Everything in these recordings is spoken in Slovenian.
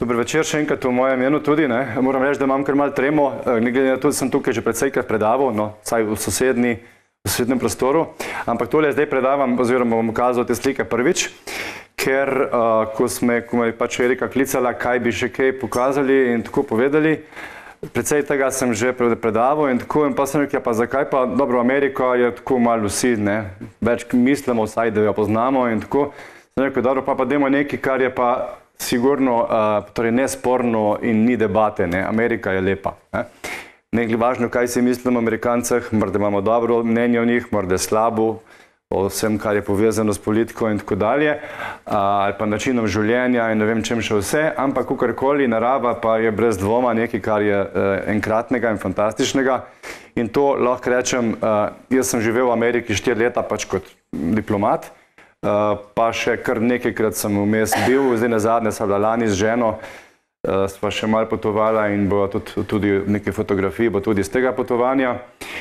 Dober večer še enkrat v mojem imenu tudi. Moram reči, da imam kar malo tremo. Ne glede na to, da sem tukaj že predvsejkrat predaval, no, vsaj v sosednjem prostoru. Ampak tole zdaj predavam, oziroma bom ukazal te slike prvič, ker ko me je pač Erika klicala, kaj bi še kaj pokazali in tako povedali, predvsej tega sem že predaval in tako, in pa sem rekel, pa zakaj pa, dobro, Amerika je tako malo vsi, več mislimo vsaj, da jo poznamo in tako. Sem rekel, dobro, pa dajmo nekaj, kar je pa sigurno, torej nesporno in ni debate, Amerika je lepa. Ne glede važno, kaj si mislimo o Amerikancah, morda imamo dobro mnenje o njih, morda slabo, o vsem, kar je povezano s politiko in tako dalje, ali pa načinom življenja in ne vem čem še vse, ampak kakorkoli narava pa je brez dvoma nekaj, kar je enkratnega in fantastičnega. In to lahko rečem, jaz sem živel v Ameriki 4 leta pač kot diplomat, pa še kar nekajkrat sem vmes bil, zdaj nazadnje sem bila lani z ženo, sva še malo potovala in bo tudi nekaj fotografij, bo tudi iz tega potovanja.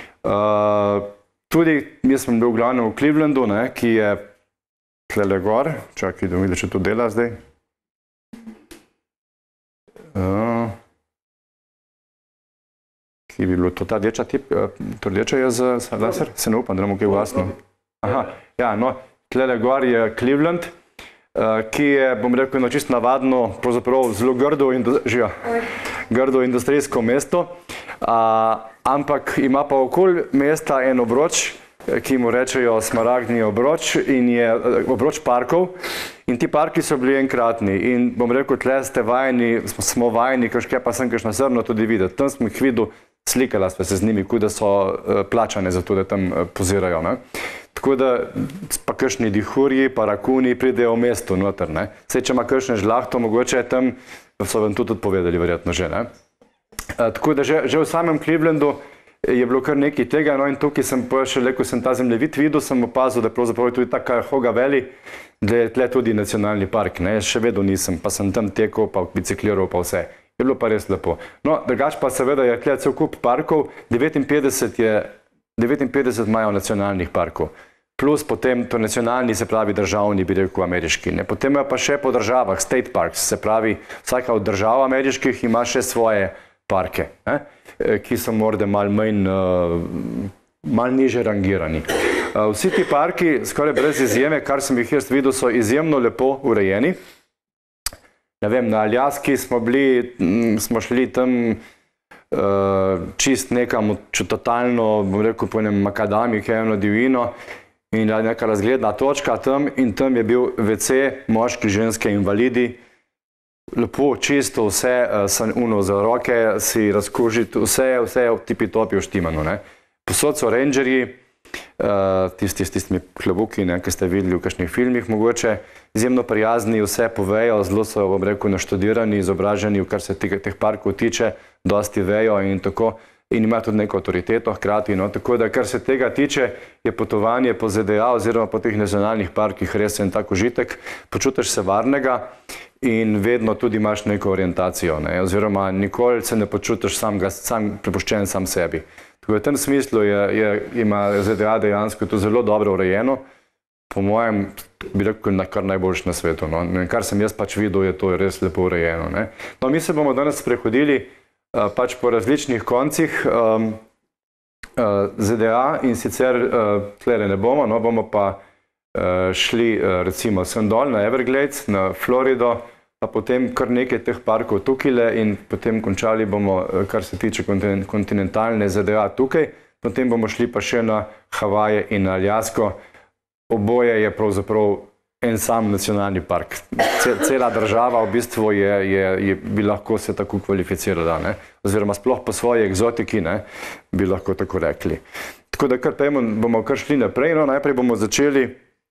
Tudi jaz sem bil v glavnem v Clevelandu, ki je tlele gor, čakaj, da vidim, če to dela zdaj. Ki bi bilo to ta rdeča tip, to rdeča je za laser? Se ne upam, da nam kaj glasno. Aha, ja, no. Tlele gor je Cleveland, ki je, bom rekel, čisto navadno, pravzaprav zelo grdo industrijsko mesto, ampak ima pa okoli mesta en obroč, ki mu rečejo smaragdni obroč in je obroč parkov in ti parki so bili enkratni in bom rekel, tle smo vajeni, kakšne pa sem kakšno srno tudi videti. Tam smo jih videl, slikala sva se z njimi, kot da so plačane za to, da tam pozirajo. Tako da pa kakšni dihurji, pa rakuni pridejo v mestu noter. Saj, če ima kakšne žlahto, mogoče tam so vam tudi povedali, verjetno že. Tako da že v samem Clevelandu je bilo kar nekaj tega, no in tukaj sem pa še, ko sem ta zemljevid videl, sem opazil, da pravzaprav je tudi ta Cuyahoga Valley, da je tle tudi nacionalni park. Jaz še vedno nisem, pa sem tam tekel, pa bicikliral, pa vse. Je bilo pa res lepo. No, drugače pa seveda je tle cel kup parkov, 59 imajo nacionalnih parkov. Plus potem to nacionalni, se pravi državni, bi rekel ameriški. Potem je pa še po državah, state parks, se pravi vsaka od držav ameriških ima še svoje parke, ki so morda malo niže rangirani. Vsi ti parki, skoraj brez izjeme, kar sem jih jaz videl, so izjemno lepo urejeni. Ne vem, na Aljaski smo šli tam čist nekam, totalno, bom rekel, po enem makadamih, eno divino, in neka razgledna točka tam in tam je bil WC, moški, ženske, invalidi, lepo, čisto, vse uno za roke, si razkužiti, vse je tipi-topi vštimano. Posod so rangerji, tisti s tistimi klebuki, ki ste videli v kakšnih filmih mogoče, izjemno prijazni, vse povejo, zelo so, bom rekel, naštudirani, izobraženi, kar se teh parkov tiče, dosti vejo in tako. In ima tudi neko avtoriteto hkrati. Tako da, kar se tega tiče, je potovanje po ZDA oziroma po teh nacionalnih parkih res en tak užitek. Počutiš se varnega in vedno tudi imaš neko orientacijo. Oziroma nikoli se ne počutiš prepuščen sam sebi. Tako da v tem smislu ima ZDA dejansko to zelo dobro urejeno. Po mojem, bi rekel, kar najboljši na svetu. Kar sem jaz pač videl, je to res lepo urejeno. No, mi se bomo danes prehodili pač po različnih koncih ZDA in sicer tlele ne bomo, bomo pa šli recimo sem dol na Everglades, na Florido, pa potem kar nekaj teh parkov tukajle in potem končali bomo, kar se tiče kontinentalne ZDA tukaj, potem bomo šli pa še na Havaje in na Aljasko. Oboje je pravzaprav en sam nacionalni park. Cela država v bistvu bi lahko se tako kvalificirala, oziroma sploh po svoji egzotiki, bi lahko tako rekli. Tako da bomo kar šli naprej. Najprej bomo začeli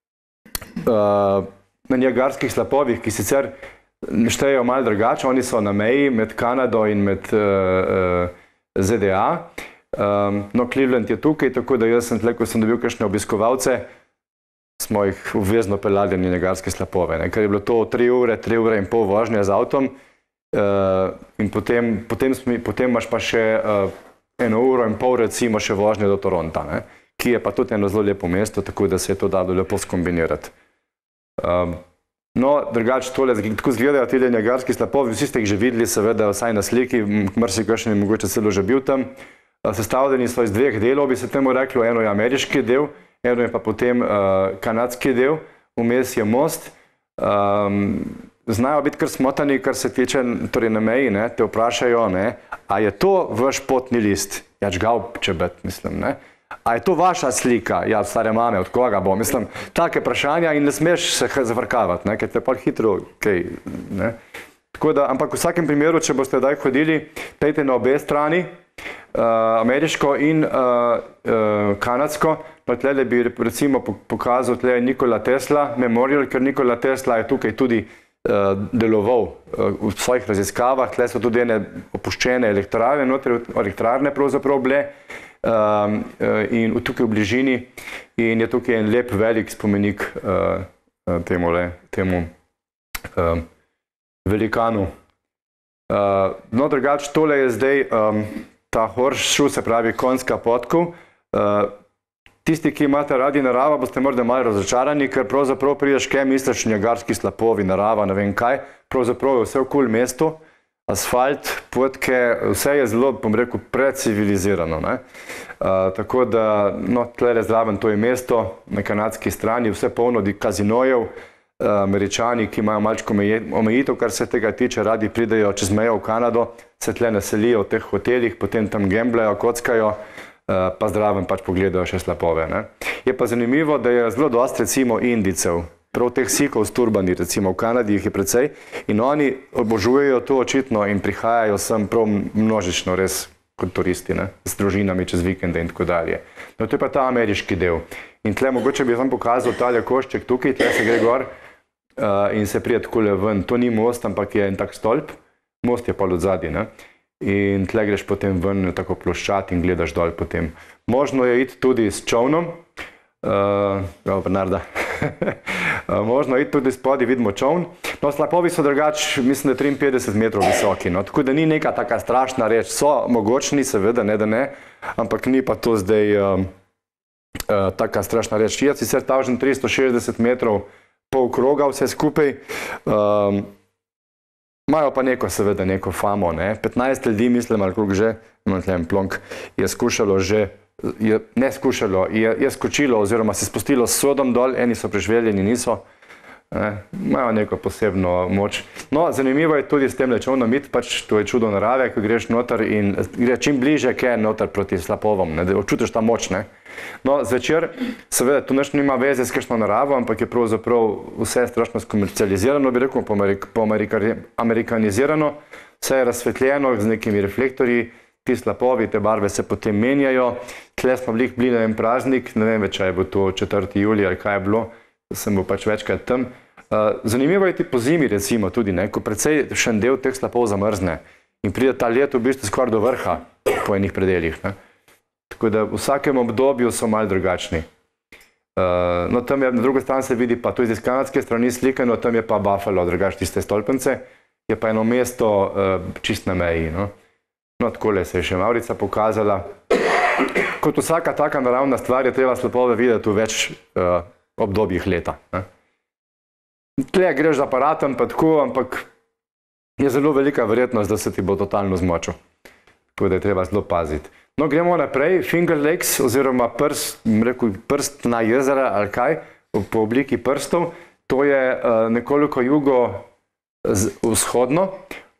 na Niagarskih slapovih, ki sicer štejejo malo drugače. Oni so na meji med Kanado in med ZDA. No, Cleveland je tukaj, tako da jaz sem tle, ko sem dobil kakšne obiskovalce, smo jih obvezno peljali na Niagarske slapove, ker je bilo to 3 ure in pol vožnje z avtom in potem imaš pa še 1 uro in pol recimo še vožnje do Toronta, ki je pa tudi eno zelo lepo mesto, tako da se je to dalo lepo skombinirati. No, drugače tole, tako izgledajo ti Niagarski slapovi, vsi ste jih že videli, seveda, vsaj na sliki, marsikakšen je mogoče celo že bil tam. Sestavljeni so iz dveh delov, bi se temu reklo, eno je ameriški del, eno je pa potem kanadski del, vmes je most. Znajo biti kar smotani, kar se tiče, torej na meji, te vprašajo, a je to vaš potni list? Ja, žgal, če bet, mislim, A je to vaša slika? Ja, stare mame, od koga bo? Mislim, take vprašanja in ne smeš se zafrkavati, ker te pa hitro, Tako da, ampak v vsakem primeru, če boste daj hodili, pejte na obe strani, ameriško in kanadsko. No, tlele bi recimo pokazal, tle je Nikola Tesla Memorial, ker Nikola Tesla je tukaj tudi deloval v svojih raziskavah. Tle so tudi ene opuščene elektrarne pravzaprav bile in tukaj v bližini. In je tukaj en lep velik spomenik temu velikanu. No, drugače, tole je zdaj ta horseshoe, se pravi konjska podkov. Tisti, ki imate radi narava, boste morda malo razočarani, ker pravzaprav prideš kaj, misliš Niagarski slapovi, narava, ne vem kaj. Pravzaprav je vse okoli mesto, asfalt, potke, vse je zelo, bom rekel, precivilizirano. Tako da, no, tlele zraven to je mesto, na kanadski strani, vse polno kazinojev. Američani, ki imajo malčko omejitev, kar se tega tiče, radi pridejo čez mejo v Kanado, se tle naselijo v teh hotelih, potem tam gamblajo, kockajo, pa zraven pač pogledajo še slapove. Je pa zanimivo, da je zelo dosti recimo Indijcev, prav teh sikov s turbani, recimo v Kanadi jih je precej, in oni obožujejo to očitno in prihajajo sem prav množično, res kot turisti, s družinami čez vikende in tako dalje. No, to je pa ta ameriški del. In tle mogoče bi vam pokazal tale košček tukaj, tle se gre gor in se prije takole ven. To ni most, ampak je en tak stolp, most je pa od zadaj, in tle greš potem ven tako ploščat in gledaš dol potem. Možno je iti tudi s čovnom, Bernarda, možno je iti tudi spodaj, vidimo čovn. No, slapovi so drugač, mislim, da 53 metrov visoki, tako da ni neka taka strašna reč. So mogočni, seveda, ne da ne, ampak ni pa to zdaj taka strašna reč. Je sicer tažen 360 metrov pol kroga vse skupaj, imajo pa neko, seveda, neko famo, 15 ljudi, mislim, ali koliko že, imam tle en plonk, je skušalo že, ne skušalo, je skočilo oziroma se spustilo s sodom dol, eni so prežveljeni, niso, imajo neko posebno moč. No, zanimivo je tudi s tem čovnom iti, pač to je čudo narave, ko greš noter in gre čim bliže, kaj je noter proti slapovom, da občutiš ta moč, No, zvečer, seveda, tu nič nima veze s kakšno naravo, ampak je pravzaprav vse strašno skomercializirano, bi rekel, amerikanizirano, vse je razsvetljeno z nekimi reflektorji, ti slapovi, te barve se potem menjajo. Tle smo bili na en praznik, ne vem več, če je bilo to 4. julij ali kaj je bilo, sem bil pač večkrat tam. Zanimivo je ti po zimi, recimo, tudi, ko precej še en del teh slapov zamrzne in pride ta let v bistvu skoraj do vrha po enih predeljih. Tako da v vsakem obdobju so malo drugačni. No, tam je, na drugo stran se vidi pa tudi iz kanadske strani slikano, tam je pa Buffalo, drugač tiste stolpence, je pa eno mesto čist na meji. No, takole se je še Maurica pokazala. Kot vsaka taka naravna stvar je treba slapove videti v več obdobjih leta. Tle greš z aparatom pa tako, ampak je zelo velika verjetnost, da se ti bo totalno zmočil. Tako da je treba zelo paziti. No, gremo naprej. Finger Lakes oziroma prstna jezera ali kaj, po obliki prstov. To je nekoliko jugovzhodno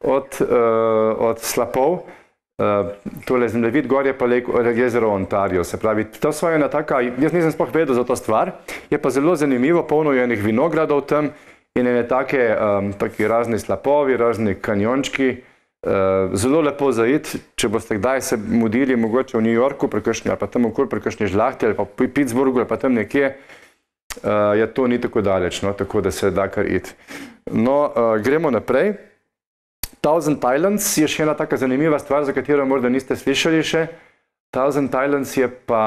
od slapov. Tole zemljevid gor je pa jezero Ontario. Se pravi, to so ena taka, jaz nisem sploh vedel za to stvar, je pa zelo zanimivo, polno je enih vinogradov tam in ene taki razni slapovi, razni kanjončki. Zelo lepo za iti, če boste kdaj se mudili mogoče v New Yorku, ali pa tam okoli pri kakšni žlahti, ali pa v Pittsburghu, ali pa tam nekje, je to ni tako daleč, tako da se da kar iti. No, gremo naprej. Thousand Islands je še ena taka zanimiva stvar, za katero morda niste slišali še. Thousand Islands je pa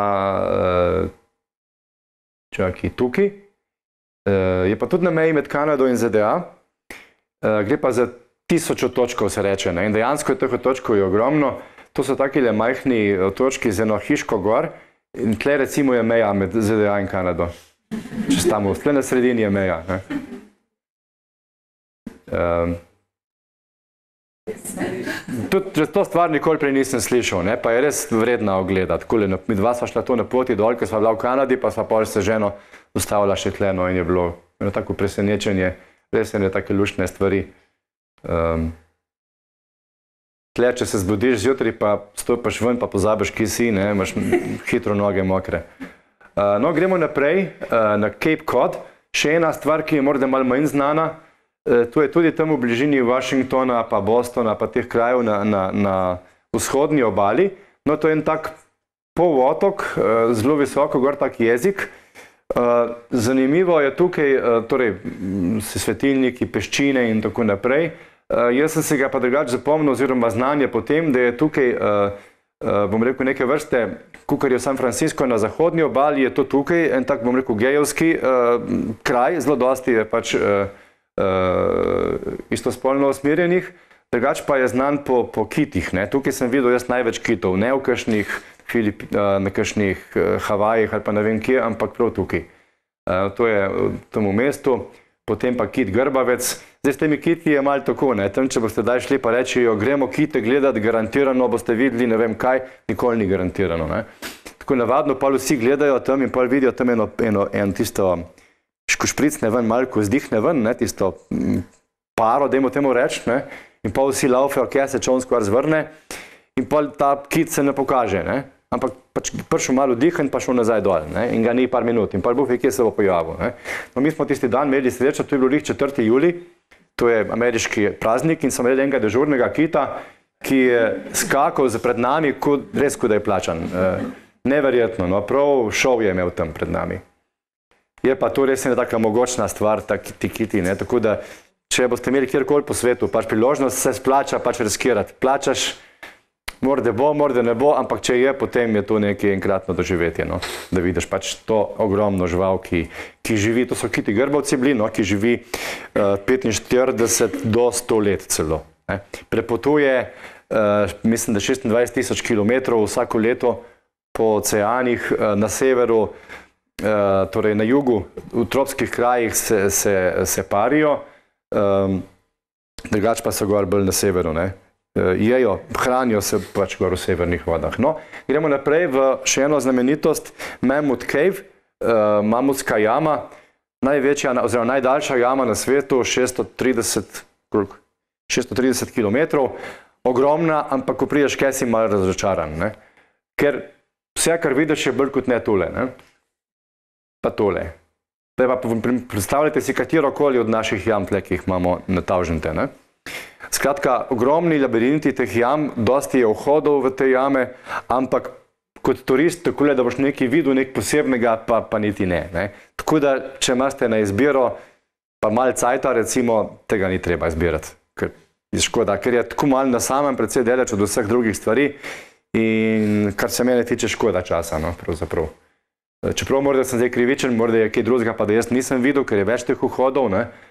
tukaj. Je pa tudi na meji med Kanado in ZDA. Gre pa za 1000 otočkov, se reče. In dejansko je teh otočkov ogromno. To so takile majhni otočki z eno hiško gor. In tle recimo je meja med ZDA in Kanado. Tle na sredini je meja. Tudi to stvar nikoli prej nisem slišal, ne? Pa je res vredna ogledati. Mi dva sva šla to na poti dol, ker sva bila v Kanadi, pa sva pol se ženo ustavila še tleno in je bilo eno tako presenečenje, res ene take luštne stvari. Tle, če se zbudiš zjutraj, pa stopiš ven, pa pozabiš, ki si, ne? Imaš hitro noge mokre. No, gremo naprej na Cape Cod. Še ena stvar, ki je morda malo manj znana, to je tudi tam v bližini Washingtona, pa Bostona, pa teh krajev na vzhodni obali. No, to je en tak polotok, zelo visoko, gor tak jezik. Zanimivo je tukaj, torej, svetilniki, peščine in tako naprej. Jaz sem se ga pa drugače zapomnil, oziroma znanje potem, da je tukaj, bom rekel, neke vrste, kakor je San Francisco na zahodni obali, je to tukaj en tak, bom rekel, gejevski kraj, zelo dosti je pač istospolno usmerjenih, drugače pa je znan po kitih. Tukaj sem videl jaz največ kitov, ne v kakšnih Havajih ali pa ne vem kje, ampak prav tukaj. To je v tem mestu, potem pa kit grbavec. Zdaj s temi kiti je malo tako, tam če boste daj šli pa rečijo, gremo kite gledati, garantirano boste videli ne vem kaj, nikoli ni garantirano. Tako navadno pa vsi gledajo tam in pa vidijo tam eno tisto špricne ven, malo ko zdihne ven, tisto paro, dajmo temu reči, in pa vsi laufejo, kje se čon skvar zvrne in pa ta kit se ne pokaže, ampak pač prišel malo diha in pa šel nazaj dol in ga ni par minut in pa buf je, kje se bo pojavil. No, mi smo tisti dan imeli srečo, to je bilo 4. julij, to je ameriški praznik in sem imel enega dežurnega kita, ki je skakal pred nami, res kot da je plačan. Neverjetno, no, prav šov je imel tam pred nami. Je pa to res ena taka mogočna stvar, ti kiti, tako da, če boste imeli kjerkoli po svetu, pač priložnost se splača pač riskirati. Plačaš, morda bo, morda ne bo, ampak če je, potem je to nekaj enkratno doživetje, da vidiš pač to ogromno žival, ki živi, to so kiti grbavci bili, ki živi 45 do 100 let celo. Prepotuje, mislim, da 26 000 kilometrov vsako leto po oceanih na severu, torej na jugu, v tropskih krajih se parijo, drugače pa so gor bolj na severu, jejo, hranijo se pač gor v severnih vodah. No, gremo naprej v še eno znamenitost, Mammoth Cave, Mamutska jama, največja oziroma najdaljša jama na svetu, 630 kilometrov, ogromna, ampak ko prideš, kaj si malo razočaran, ker vse, kar vidiš, je bolj kot ne tole, pa tole. Zdaj pa predstavljajte si katerokoli od naših jam tle, ki jih imamo natavžente. Skratka, ogromni labirinti teh jam, dosti je vhodov v te jame, ampak kot turist takole, da boš nekaj videl, nek posebnega, pa niti ne. Tako da, če imate na izbiro, pa malo cajta, recimo, tega ni treba izbirati. Ker je škoda, ker je tako malo na samem precej deleč od vseh drugih stvari in kar se mene tiče škoda časa, pravzaprav. Čeprav morda sem zdaj krivičen, morda je kaj drugega, pa da jaz nisem videl, ker je več teh vhodov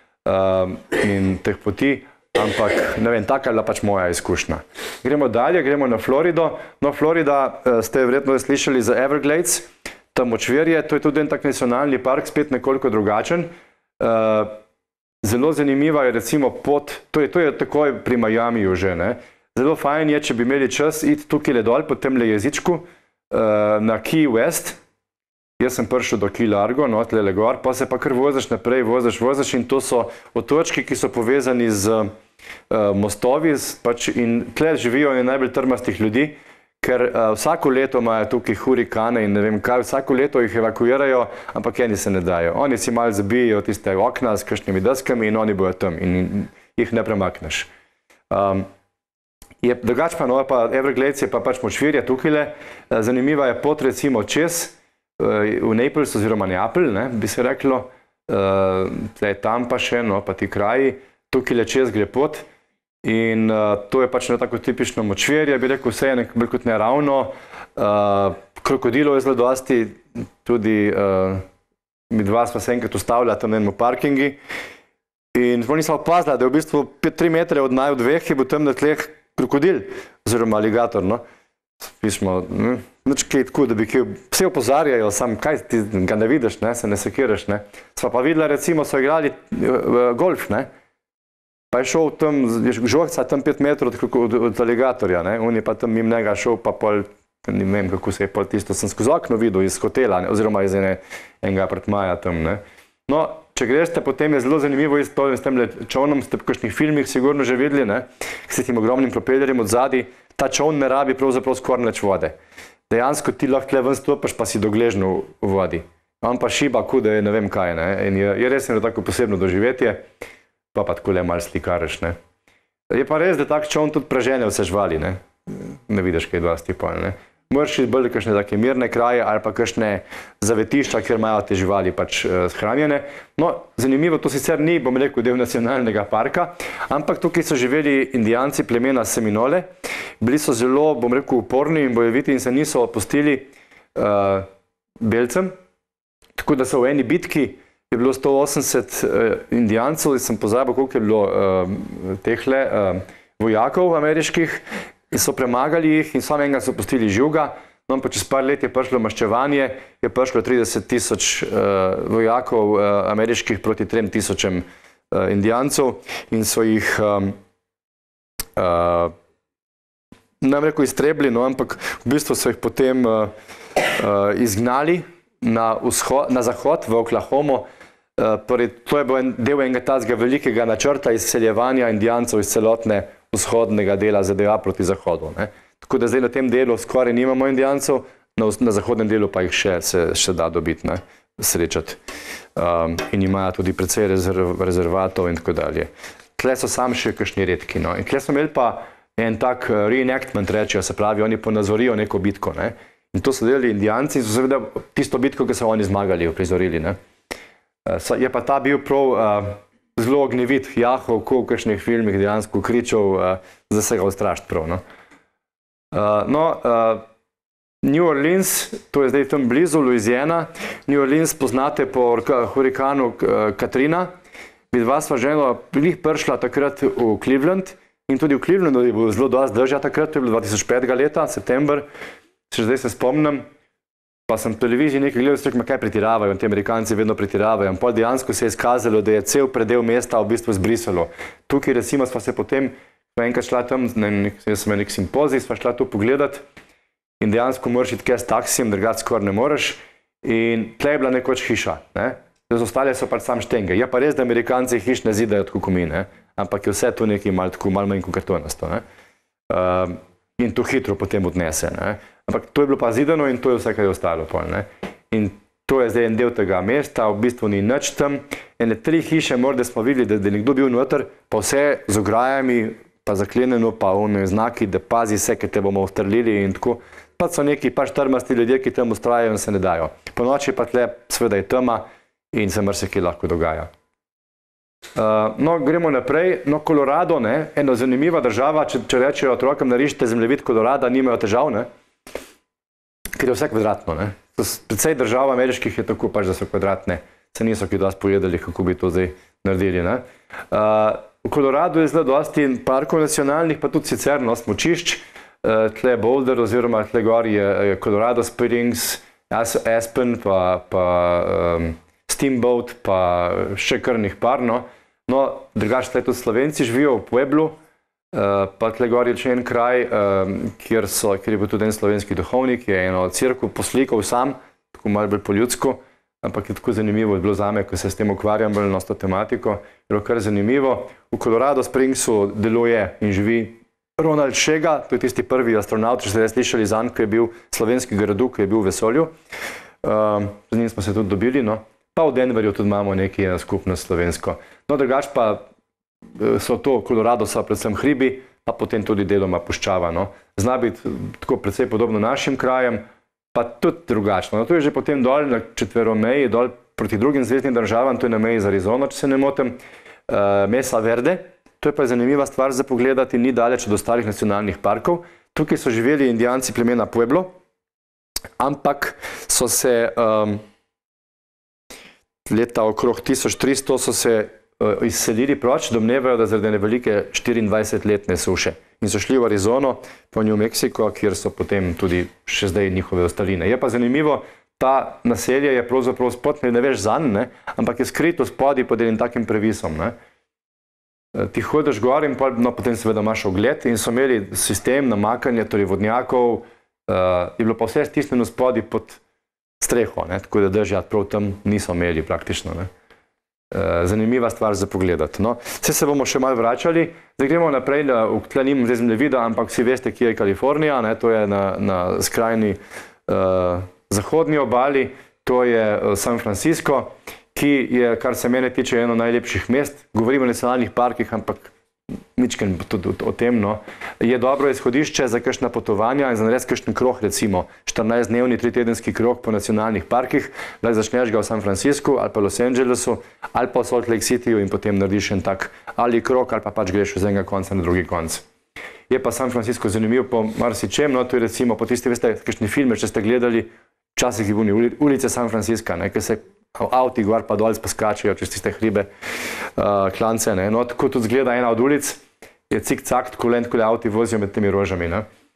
in teh poti, ampak ne vem, taka je bila pač moja izkušnja. Gremo dalje, gremo na Florido. No, Florida ste verjetno slišali za Everglades, tam močvirje, to je tudi en tak nacionalni park, spet nekoliko drugačen. Zelo zanimiva je recimo pot, to je takoj pri Miamiju že, zelo fajn je, če bi imeli čas iti tukaj dol po temle jezičku na Key West. Jaz sem prišel do Key Largo, tlele gor, pa se pa kar voziš naprej, voziš in to so otočki, ki so povezani z mostovi in tle živijo najbolj trmastih ljudi, ker vsako leto imajo tukaj hurikane in ne vem kaj, vsako leto jih evakuirajo, ampak eni se ne dajo. Oni si malo zabijajo tiste okna s kakšnimi deskami in oni bojo tam in jih ne premakneš. Drugače pa Everglades je pa pač močvirje tukajle, zanimiva je pot recimo čez, v Naples oziroma Neapelj, bi se reklo, tam pa še, pa ti kraji, tukaj le čez gre pot in to je pač tako tipično močvirje, bi rekel, vse je bolj kot neravno, krokodilov je zelo dosti, tudi mi dva sva se enkrat ustavila tam na enem parkingi in nisem opazila, da je v bistvu 3 metre od naju dveh je bil tam na tleh krokodil oziroma aligator, Pismo, nič kaj tako, da bi vse opozarjajo, sam kaj ti ga ne vidiš, se ne sekiraš. Sva pa videla, recimo, so igrali golf, pa je šel tam, žohca tam 5 metrov od aligatorja, ne, on je pa tam mimo njega šel, pa pol, ne vem, kako se je pol tisto, sem skozi okno videl iz hotela, ne, oziroma iz enega apartmaja tam, ne. No, če greste, potem je zelo zanimivo s tem čovnom, ste v kakšnih filmih sigurno že videli, ne, s tem ogromnim propellerjem od zadaj, ta čovn ne rabi pravzaprav skoraj nič vode. Dejansko ti lahko tle ven stopaš, pa si dogležno v vodi. On pa šiba, kuda je ne vem kaj, ne, in je res eno tako posebno doživetje, pa tako le malo slikariš, ne. Je pa res, da tak čovn tudi prežene vse živali, ne, ne vidiš kaj dosti pol, ne. Moraš iti bolj kakšne take mirne kraje ali pa kakšne zavetišča, kjer imajo te živali pač shranjene. No, zanimivo, to sicer ni, bom rekel, del nacionalnega parka, ampak tukaj so živeli indijanci plemena Seminole. Bili so zelo, bom rekel, uporni in bojeviti in se niso opustili belcem. Tako da so v eni bitki je bilo 180 indijancev, sem pozabil, koliko je bilo tehle vojakov ameriških, in so premagali jih in samo enega so pustili živga. No, pa čez par let je prišlo maščevanje, je prišlo 30 000 vojakov ameriških proti 3000 indijancov in so jih, ne bom rekel iztrebili, no, ampak v bistvu so jih potem izgnali na zahod v Oklahomo. To je bil del enega tazga velikega načrta izseljevanja indijancev iz celotne vzhodnega dela ZDA proti zahodu, ne. Tako da zdaj na tem delu skoraj nimamo indijancev, na zahodnem delu pa jih še da dobiti, ne, srečati. In imajo tudi precej rezervatov in tako dalje. Tle so sam še kakšni redki, no. In tle so imeli pa en tak reenactment, rečejo, se pravi, oni ponazorijo neko bitko, ne. In to so delali indijanci in so seveda tisto bitko, ki so oni zmagali, uprizorili, ne. Je pa ta bil prav zelo ognjevit, jahov, ko v kakšnih filmih dejansko kričal, za se ga ustrašiti prav, no. New Orleans, to je zdaj tam blizu, Louisiana. New Orleans poznate po hurikanu Katrina. Vidva sva ženo prišla takrat v Cleveland in tudi v Clevelandu je bilo zelo dosti dežja takrat, to je bilo 2005 leta, september, še zdaj se spomnim. Pa sem v televiziji nekaj gledal, so rekli, kaj pretiravajo, in ti Amerikanci vedno pretiravajo. In pol dejansko se je izkazalo, da je cel predel mesta v bistvu zbrisalo. Tukaj recimo sva se potem, enkrat šla tam, jaz sem nek simpozij, sva šla tu pogledat in dejansko moraš iti kaj s taksijem, drugače skoraj ne moreš. In tle je bila nekoč hiša, ne. Ostale so pač sam štenge. Je pa res, da Amerikanci hiš ne zidajo tako kot mi, ne. Ampak je vse tu nekaj malo manj kot kartonasto, ne. In to hitro potem odnese, ne. Ampak to je bilo pa zidano in to je vse, kar je ostalo pol, ne. In to je zdaj en del tega mesta, v bistvu ni nič tam. Ene 3 hiše morda smo videli, da je nekdo bil noter, pa vse z ograjami, pa zaklenjeno, pa oni znaki, da pazi se, ker te bomo ustrelili in tako. Pa so neki pač trmasti ljudje, ki tam ustrajajo in se ne dajo. Po noči pa tle seveda je tema in se marsikaj lahko dogaja. No, gremo naprej. No, Colorado, ne, ena zanimiva država, če rečejo otrokom, narišite zemljevid Colorada, nimajo težav, ne. Ker je vse kvadratno, ne. Predvsej držav ameriških je tako pač, da so kvadratne. Se niso kaj dosti povedali, kako bi to zdaj naredili, ne. V Coloradu je zelo dosti parkov nacionalnih, pa tudi sicer, no, smučišč. Tle Boulder oziroma tle gor je Colorado Springs, Aspen, pa Steamboat, pa še kar njih par, no. No, drugače tle tudi Slovenci živijo v Pueblu, pa tle gor je še en kraj, kjer je bil tudi en slovenski duhovnik, je eno cerkev poslikal sam, tako malo bolj po ljudsko, ampak je tako zanimivo, je bilo zame, ko se s tem ukvarjam bolj s to tematiko, je bilo kar zanimivo. V Colorado Springsu deluje in živi Ronald Šega, to je tisti prvi astronaut, če ste slišali zanj, ki je bil slovenski gradu, ki je bil v vesolju. Z njim smo se tudi dobili, no. Pa v Denverju tudi imamo nekaj skupnost slovensko. No, drugače pa so to, Colorado so predvsem hribi, pa potem tudi deloma puščava, no. Zna biti tako precej podobno našim krajem, pa tudi drugačno. No, to je že potem dol na četveromeji, dol proti drugim zvezdnim državam, to je na meji z Arizono, če se ne motim, Mesa Verde. To je pa zanimiva stvar za pogledati, ni daleč od ostalih nacionalnih parkov. Tukaj so živeli indijanci plemena Pueblo, ampak so se leta okrog 1300 so se izselili proč, domnevajo, da zaradi ene velike 24-letne suše. In so šli v Arizono, po New Mexico, kjer so potem tudi še zdaj njihove ostaline. Je pa zanimivo, ta naselje je pravzaprav spod, ne veš zanj, ne, ampak je skrito spodaj pod enim takim previsom, ne. ti hodiš gor in potem seveda imaš ogled in so imeli sistem namakanja, torej vodnjakov, je bilo pa vse stisnjeno spodaj pod streho, tako da dežja prav tam niso imeli praktično. Zanimiva stvar za pogledati. Vse se bomo še malo vračali. Zdaj gremo naprej, tle nimam zdaj zemljevida, ampak vsi veste, kje je Kalifornija, to je na skrajni zahodni obali, to je San Francisco, ki je, kar se mene tiče, eno najlepših mest. Govorimo o nacionalnih parkih, ampak ničken tudi o tem. Je dobro izhodišče za kakšna potovanja in za narediti kakšen krog, recimo 14-dnevni, 3-tedenski krog po nacionalnih parkih, lahko začneš ga v San Franciscu ali pa Los Angelesu ali pa v Salt Lake Cityju in potem narediš en tak ali krog ali pa pač greš z enega konca na drugi konc. Je pa San Francisco zanimiv po marsičem, to je recimo po tisti, veste, kakšni filme, če ste gledali, včasih je bili ulice San Francisca, ker se avti gor pa dol poskačajo čez tiste hribe, klance. Tako tudi zgleda ena od ulic, je cik-cak, tako avti vozijo med temi rožami.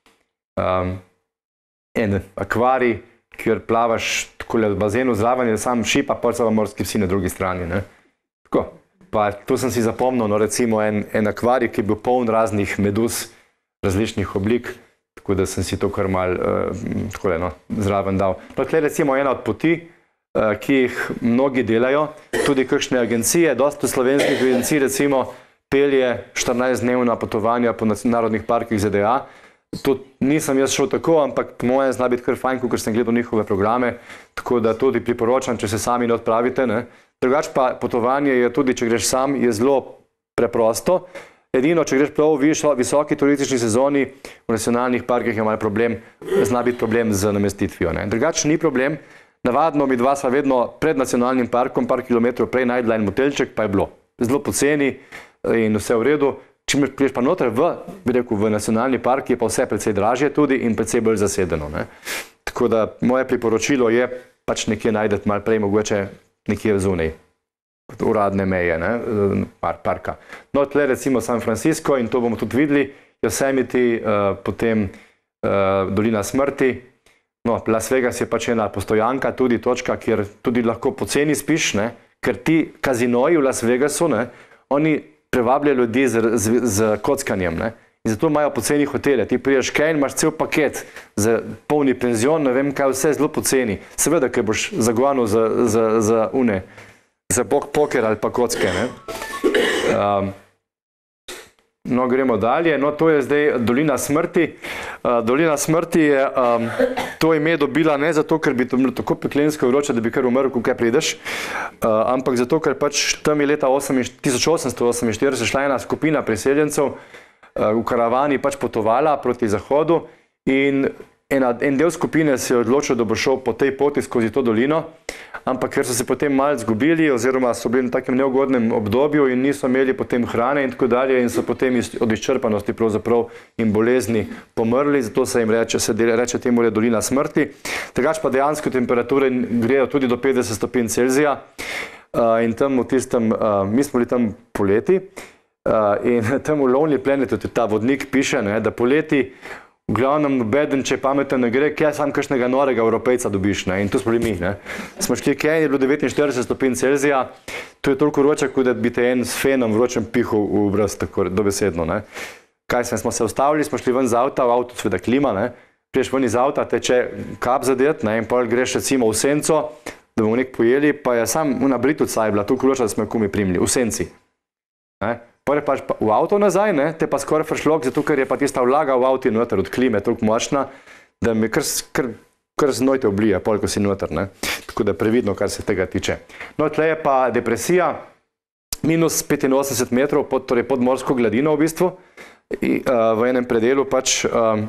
En akvarij, kjer plavaš tako v bazenu zraven, je sam šipa, pa so morski psi na drugi strani. Tako, pa tu sem si zapomnil, recimo en akvarij, ki je bil poln raznih meduz, različnih oblik, tako da sem si to kar malo zraven dal. Tukaj recimo ena od poti, ki jih mnogi delajo, tudi kakšne agencije, dosti slovenskih agencij recimo pelje 14-dnevna potovanja po narodnih parkih ZDA. Tudi nisem jaz šel tako, ampak po mojem zna biti kar fajn, ker sem gledal njihove programe, tako da tudi priporočam, če se sami ne odpravite. Drugač pa potovanje je tudi, če greš sam, je zelo preprosto. Edino, če greš prav v visoki turistični sezoni, v nacionalnih parkih je malo problem, zna biti problem z namestitvijo. Drugač ni problem. Navadno mi dva sva vedno pred nacionalnim parkom, par kilometrov prej najdla en motelček, pa je bilo zelo poceni in vse v redu. Če priješ pa noter v nacionalni park, je pa vse precej dražje tudi in precej bolj zasedeno. Tako da moje priporočilo je pač nekje najdeti malo prej, mogoče nekje zunaj, uradne meje parka. Tle recimo San Francisco in to bomo tudi videli, Yosemite, potem Dolina smrti. Las Vegas je pač ena postojanka, tudi točka, kjer tudi lahko poceni spiš, ker ti kazinoji v Las Vegasu, oni prevabljajo ljudi z kockanjem. In zato imajo poceni hotele. Ti priješ kaj in imaš cel paket za polni penzion, ne vem kaj, vse zelo poceni. Seveda, ker boš zagonil za poker ali pa kocke. Gremo dalje. To je zdaj Dolina smrti. Dolina smrti je to ime dobila ne zato, ker bi to bilo tako peklensko vroče, da bi kar umrl, ko kaj prideš, ampak zato, ker pač tam je leta 1848 šla ena skupina priseljencev v karavani pač potovala proti zahodu in en del skupine se je odločil, da bo šel po tej poti skozi to dolino, ampak ker so se potem malo zgubili oziroma so bili na takem neugodnem obdobju in niso imeli potem hrane in tako dalje in so potem od izčrpanosti pravzaprav in bolezni pomrli, zato se jim reče temu Dolina smrti. Drugač pa dejansko temperature grejo tudi do 50 stopinj Celzija in tam v tistem, mi smo bili tam poleti in tam v Lonely Planetu ta vodnik piše, da poleti v glavnem nobeden, če pameten ne gre, kje sam kakšnega norega Evropejca dobiš. In tu smo bili mi. Smo šli kje, je bilo 49 stopinj Celzija, to je toliko vroče, kot da bi te en s fenom vročem pihal v obraz, tako dobesedno. Kaj smo se ustavili, smo šli ven z avta, v avtu seveda klima, priješ ven iz avta, teče kap zadet in pol greš recimo v senco, da bomo nek pojeli, pa je sam una brituca je bila, toliko vroča, da smo jo kumi primili, v senci. Pore pač v avto nazaj, te pa skoraj fršlok, zato ker je pa tista vlaga v avti noter od klime toliko močna, da mi kar znoj te oblije, pol, ko si noter. Tako da previdno, kar se tega tiče. Tle je pa depresija, minus 85 metrov, torej pod morsko gladino v bistvu, v enem predelu pač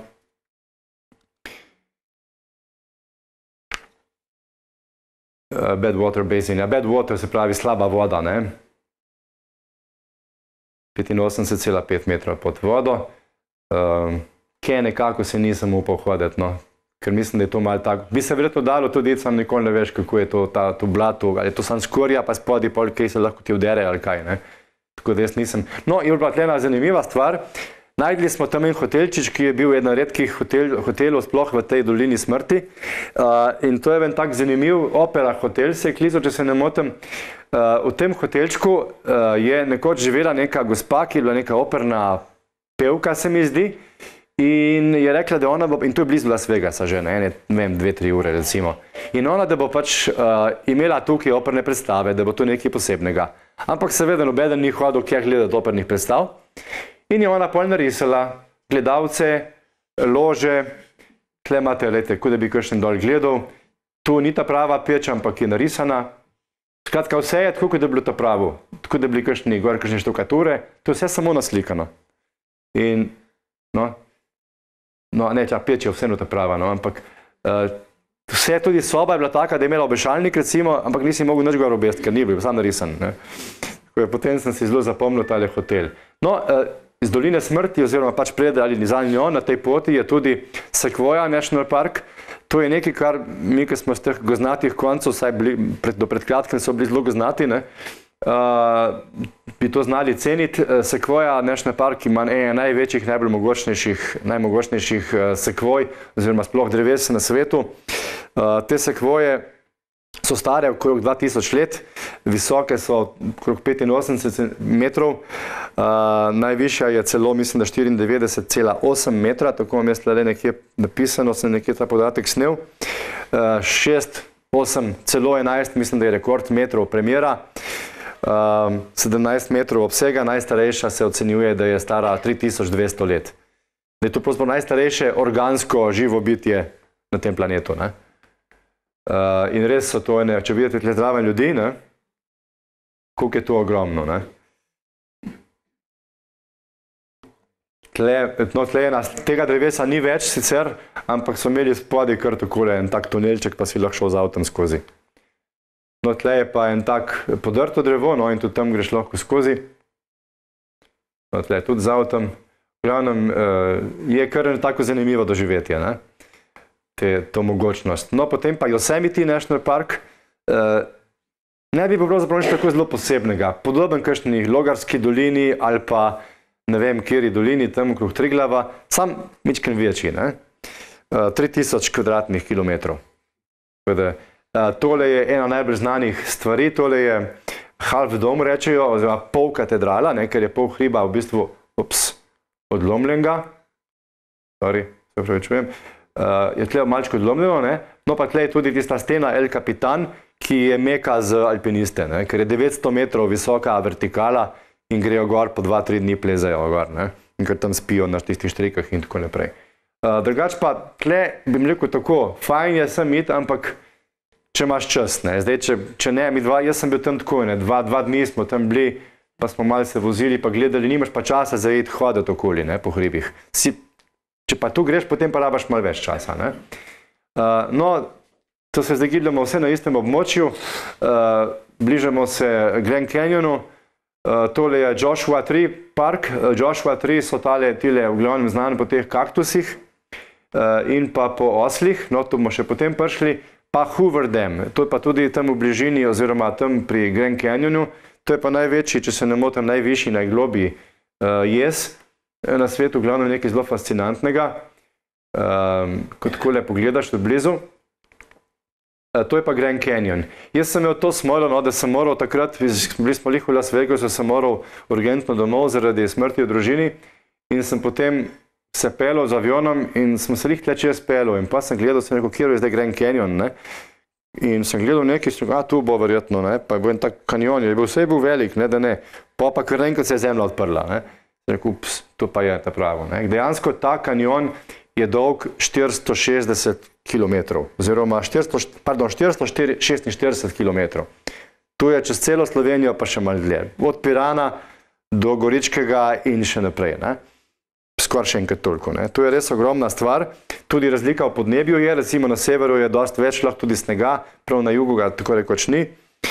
bad water basin. Bad water se pravi slaba voda, 85,5 metrov pod vodo. Kje nekako se nisem upal hoditi, ker mislim, da je to malo tako. Bi se verjetno dalo tudi, sam nikoli ne veš, kako je to blato, ali je to sam skorja, pa spodaj pol, kaj se lahko ti vdere ali kaj. Tako da jaz nisem. In bila tlena zanimiva stvar, Najdli smo tam en hotelčič, ki je bil eden redkih hotelov sploh v tej dolini smrti. In to je en tak zanimiv opera hotel, se je klical, če se ne motim. V tem hotelčku je nekoč živela neka gospa, ki je bila neka operna pevka, se mi zdi. In je rekla, da ona bo, in to je blizu Las Vegasa že, ne vem, 2-3 ure recimo. In ona, da bo pač imela tukaj operne predstave, da bo to nekaj posebnega. Ampak seveda nobeden ni hodil kjer gledati opernih predstav. In je ona pol narisala gledalce, lože, tle imate, lejte, kot da bi kakšen dol gledal. Tu ni ta prava peč, ampak je narisana. Skratka, vse je tako, kot da bi bilo to pravo. Tako da bi bili kakšni gor, kakšne štukature. To je vse samo naslikano. In, no, ne, peč je vseeno ta prava, no, ampak vse tudi soba je bila taka, da je imela obešalnik, recimo, ampak nisi mogel nič gor obesti, ker ni bil, sam narisan, ne. Potem sem si zelo zapomnil tale hotel. No, iz doline smrti, oziroma pač pred ali za njo na tej poti je tudi Sequoia National Park. To je nekaj, kar mi, ki smo z teh goznatih koncev, vsaj do pred kratkim so bili zelo goznati, ne, bi to znali ceniti. Sequoia National Park ima ena največjih, najmogočnejših sekvoj, oziroma sploh dreves na svetu. Te sekvoje so stare okrog 2000 let, visoke so okrog 85 metrov, najvišja je celo, mislim, da 94,8 metra, tako vam je slede nekje napisano, sem nekje ta podatek snel. 6, 8, celo 11, mislim, da je rekord metrov premjera. 17 metrov obsega, najstarejša se ocenjuje, da je stara 3200 let. Da je to pravzaprav najstarejše organsko živo bitje na tem planetu, ne. In res so to ene, če vidite tle zraven ljudi, ne, koliko je to ogromno, ne. Tega drevesa ni več sicer, ampak so imeli spodaj kar takole en tak tunelček, pa si lahko šel z avtom skozi. No, tle je pa en tak podrto drevo, no, in tudi tam greš lahko skozi. No, tle je tudi z avtom. V glavnem je kar tako zanimivo doživetje, ne. To mogočnost. No, potem pa Yosemite National Park ne bi bilo pravzaprav nič tako zelo posebnega. Podoben kakšni Logarski dolini ali pa ne vem, kjeri dolini, tam okrog Triglava, sam mičken večji, ne. 3000 kvadratnih kilometrov. Tole je ena najbolj znanih stvari, tole je Half Dome, rečejo, oziroma pol katedrala, ker je pol hriba v bistvu odlomljenega. Sorry, se opravičujem. Je tle malčko odlomljeno, ne? No pa tle je tudi tista stena El Capitan, ki je meka z alpiniste, ne? Ker je 900 metrov visoka vertikala in grejo gor po 2-3 dni plezajo gor, ne? In ker tam spijo na tistih štrikah in tako naprej. Drugač pa tle bi mi rekel tako, fajn je sem iti, ampak če imaš čas, ne? Zdaj, če ne, jaz sem bil tam tako, ne? 2 dni smo tam bili, pa smo malo se vozili, pa gledali, nimaš pa časa za iti hoditi okoli, ne? Po hribih. Če pa tu greš, potem pa rabaš malo več časa, ne. No, to se zdaj gibljamo vse na istem območju, bližamo se Grand Canyonu, tole je Joshua Tree Park. Joshua Tree so tile v glavnem znani po teh kaktusih in pa po oslih, no, tu bomo še potem prišli, pa Hoover Dam, to je pa tudi tam v bližini, oziroma tam pri Grand Canyonu, to je pa največji, če se ne motim, najvišji, najglobji jez na svetu, glavno nekaj zelo fascinantnega, ko takole pogledaš od blizu. To je pa Grand Canyon. Jaz sem imel to smolo, da sem moral takrat, bili smo lih v Las Vegasu, sem moral urgentno domov zaradi smrti v družini in sem potem se pelil z avionom in sem se lih tle čez pelil in pa sem gledal, sem rekel, kjer je zdaj Grand Canyon, ne? In sem gledal nekaj, tu bo verjetno, ne? Pa je bil en tak kanjon, vse je bil velik, ne, da ne. Pa kar enkrat se je zemlja odprla, ne? Rekel, ups, to pa je ta pravo. Dejansko ta kanjon je dolg 460 km, oziroma 446 km. Tu je čez celo Slovenijo pa še malo dlje. Od Pirana do Goričkega in še naprej. Skoraj še enkrat toliko. To je res ogromna stvar. Tudi razlika v podnebju je, recimo na severu je dosti več, lahko tudi snega, prav na jugu ga tako rekoč ni.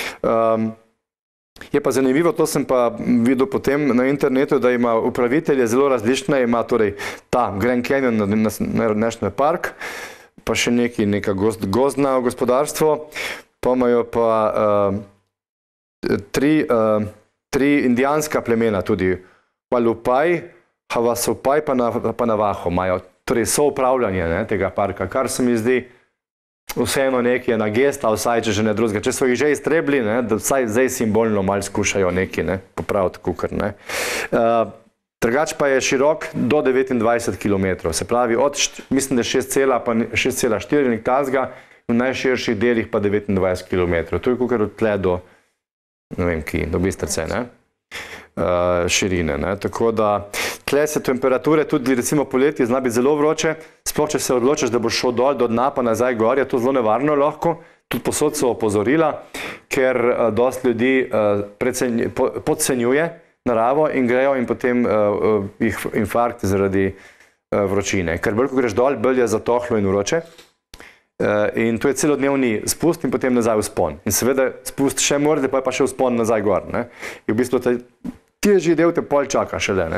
Je pa zanimivo, to sem pa videl potem na internetu, da ima upravitelje zelo različne, ima torej ta Grand Canyon National Park, pa še neka gozdna gospodarstvo, pa imajo pa tri indijanska plemena tudi, Walupai, Havasupaj pa Navajo imajo, torej soupravljanje tega parka, kar se mi zdi vseeno nekaj na gesta, vsaj če že ne drugega. Če so jih že iztrebili, da vsaj zdaj simbolno malo skušajo nekaj popraviti kukar. Drugač pa je širok do 29 km, se pravi od, mislim, da 6,4 nek tazga, v najširših delih pa 29 km. To je kukar od tle do, ne vem ki, do Bistrice, širine. Tako da tle se temperature tudi recimo poleti zna biti zelo vroče, sploh če se odločiš, da boš šel dol do dna pa nazaj gor, je to zelo nevarno lahko. Tudi posod so opozorila, ker dosti ljudi podcenjuje naravo in grejo in potem jih infarkt zaradi vročine. Ker bolj, ko greš dol, bolj je zatohlo in vroče. In to je celodnevni spust in potem nazaj vzpon. In seveda spust še morde, pa je pa še vzpon nazaj gor. In v bistvu težji del te pol čaka šele.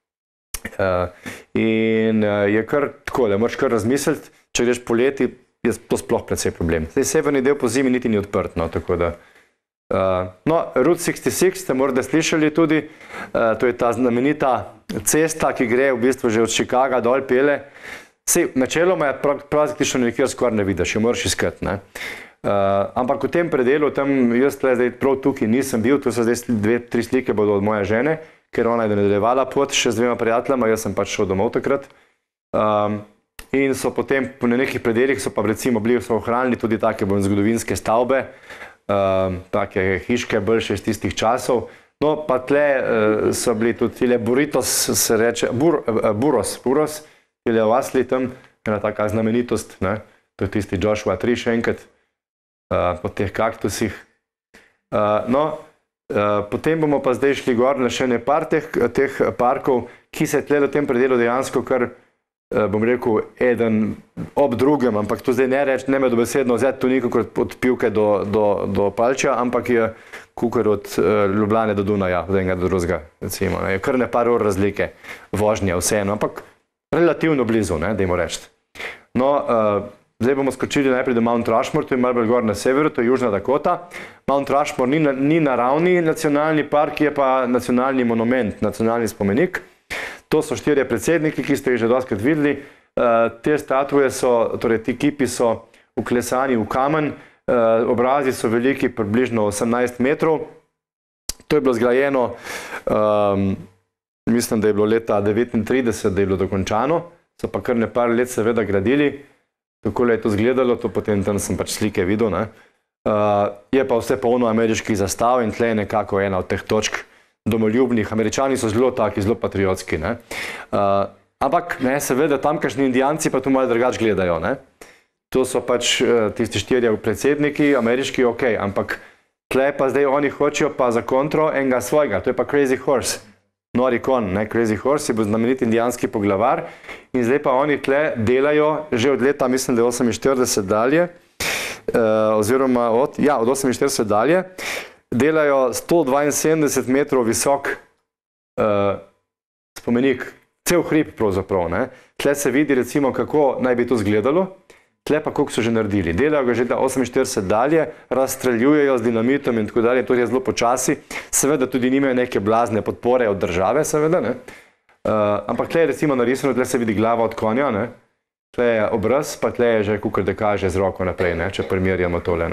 In je kar takole, moraš kar razmisliti, če greš poleti, je to sploh precej problem. Zdaj severni del po zimi niti ni odprt, tako da. No, Route 66 ste morda slišali tudi, to je ta znamenita cesta, ki gre v bistvu že od Chicaga dol pele. Načeloma je praktično nekjer skoraj ne vidiš, jo moraš iskati. Ampak v tem predelu, tam jaz zdaj prav tukaj nisem bil, tu so zdaj 2-3 slike bodo od moje žene, ker ona je nadaljevala pot še z 2 prijateljama, jaz sem pač šel domov takrat. In so potem na nekih predelih so pa recimo bili ohranili tudi take zgodovinske stavbe, take hiške boljše iz tistih časov. No, pa tle so bili tudi tile Burritos, se reče, Burros, tile vasli tam, ena taka znamenitost, to je tisti Joshua 3 še enkrat, po teh kaktusih. No, potem bomo pa zdaj šli gor na še nepar teh parkov, ki se tle v tem predelu dejansko kar, bom rekel, eden ob drugem, ampak to zdaj ne me dobesedno vzeti, to ni kakor od Pivke do Palča, ampak je kukor od Ljubljane do Dunaja, od enega do drugega, recimo. Je kar nepar ur razlike vožnje vseeno, ampak relativno blizu, dajmo reči. No, zdaj bomo skočili najprej do Mount Rushmore, to je malo bolj gor na severu, to je Južna Dakota. Mount Rushmore ni naravni nacionalni park, je pa nacionalni monument, nacionalni spomenik. To so 4 predsedniki, ki ste jih že dostikrat videli. Te statue so, torej ti kipi so vklesani v kamen, obrazi so veliki približno 18 metrov. To je bilo zgrajeno, mislim, da je bilo leta 1939, da je bilo dokončano, so pa kar nepar let seveda gradili. Takole je to izgledalo, to potem tam sem pač slike videl. Je pa vse polno ameriških zastav in tle je nekako ena od teh točk domoljubnih. Američani so zelo taki, zelo patriotski. Ampak seveda tamkajšnji Indijanci pa tu malo drugače gledajo. To so pač tisti 4 predsedniki, ameriški, ok, ampak tle pa zdaj oni hočejo pa za kontro enega svojega, to je pa Crazy Horse. Nori kon, Crazy Horse je bil znamenit indijanski poglavar in zdaj pa oni tle delajo že od leta, mislim, da 48 dalje, oziroma od 48 dalje, delajo 172 metrov visok spomenik, cel hrib pravzaprav. Tle se vidi recimo, kako naj bi to izgledalo, tle pa koliko so že naredili. Delajo ga že 48 dalje, razstreljujejo z dinamitom in tako dalje, to je zelo počasi. Seveda tudi nimajo neke blazne podpore od države, seveda. Ampak tle je recimo narisano, tle se vidi glava od konja, tle je obraz, pa tle je že kukor da kaže z roko naprej, če primerjamo tole.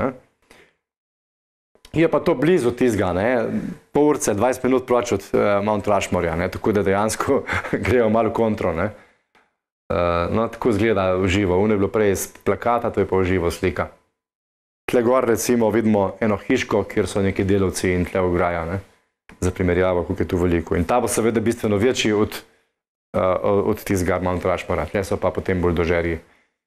Je pa to blizu tizga, pol urce, 20 minut proč od Mount Rushmorja, tako da dejansko grejo malo kontro. No, tako izgleda v živo. Ono je bilo prej iz plakata, to je pa v živo slika. Tle gor recimo vidimo eno hiško, kjer so neki delavci in tle ograja, za primerjavo, koliko je tu veliko. In ta bo seveda bistveno večji od tizga Mount Rushmorja. Tle so pa potem buldožerji.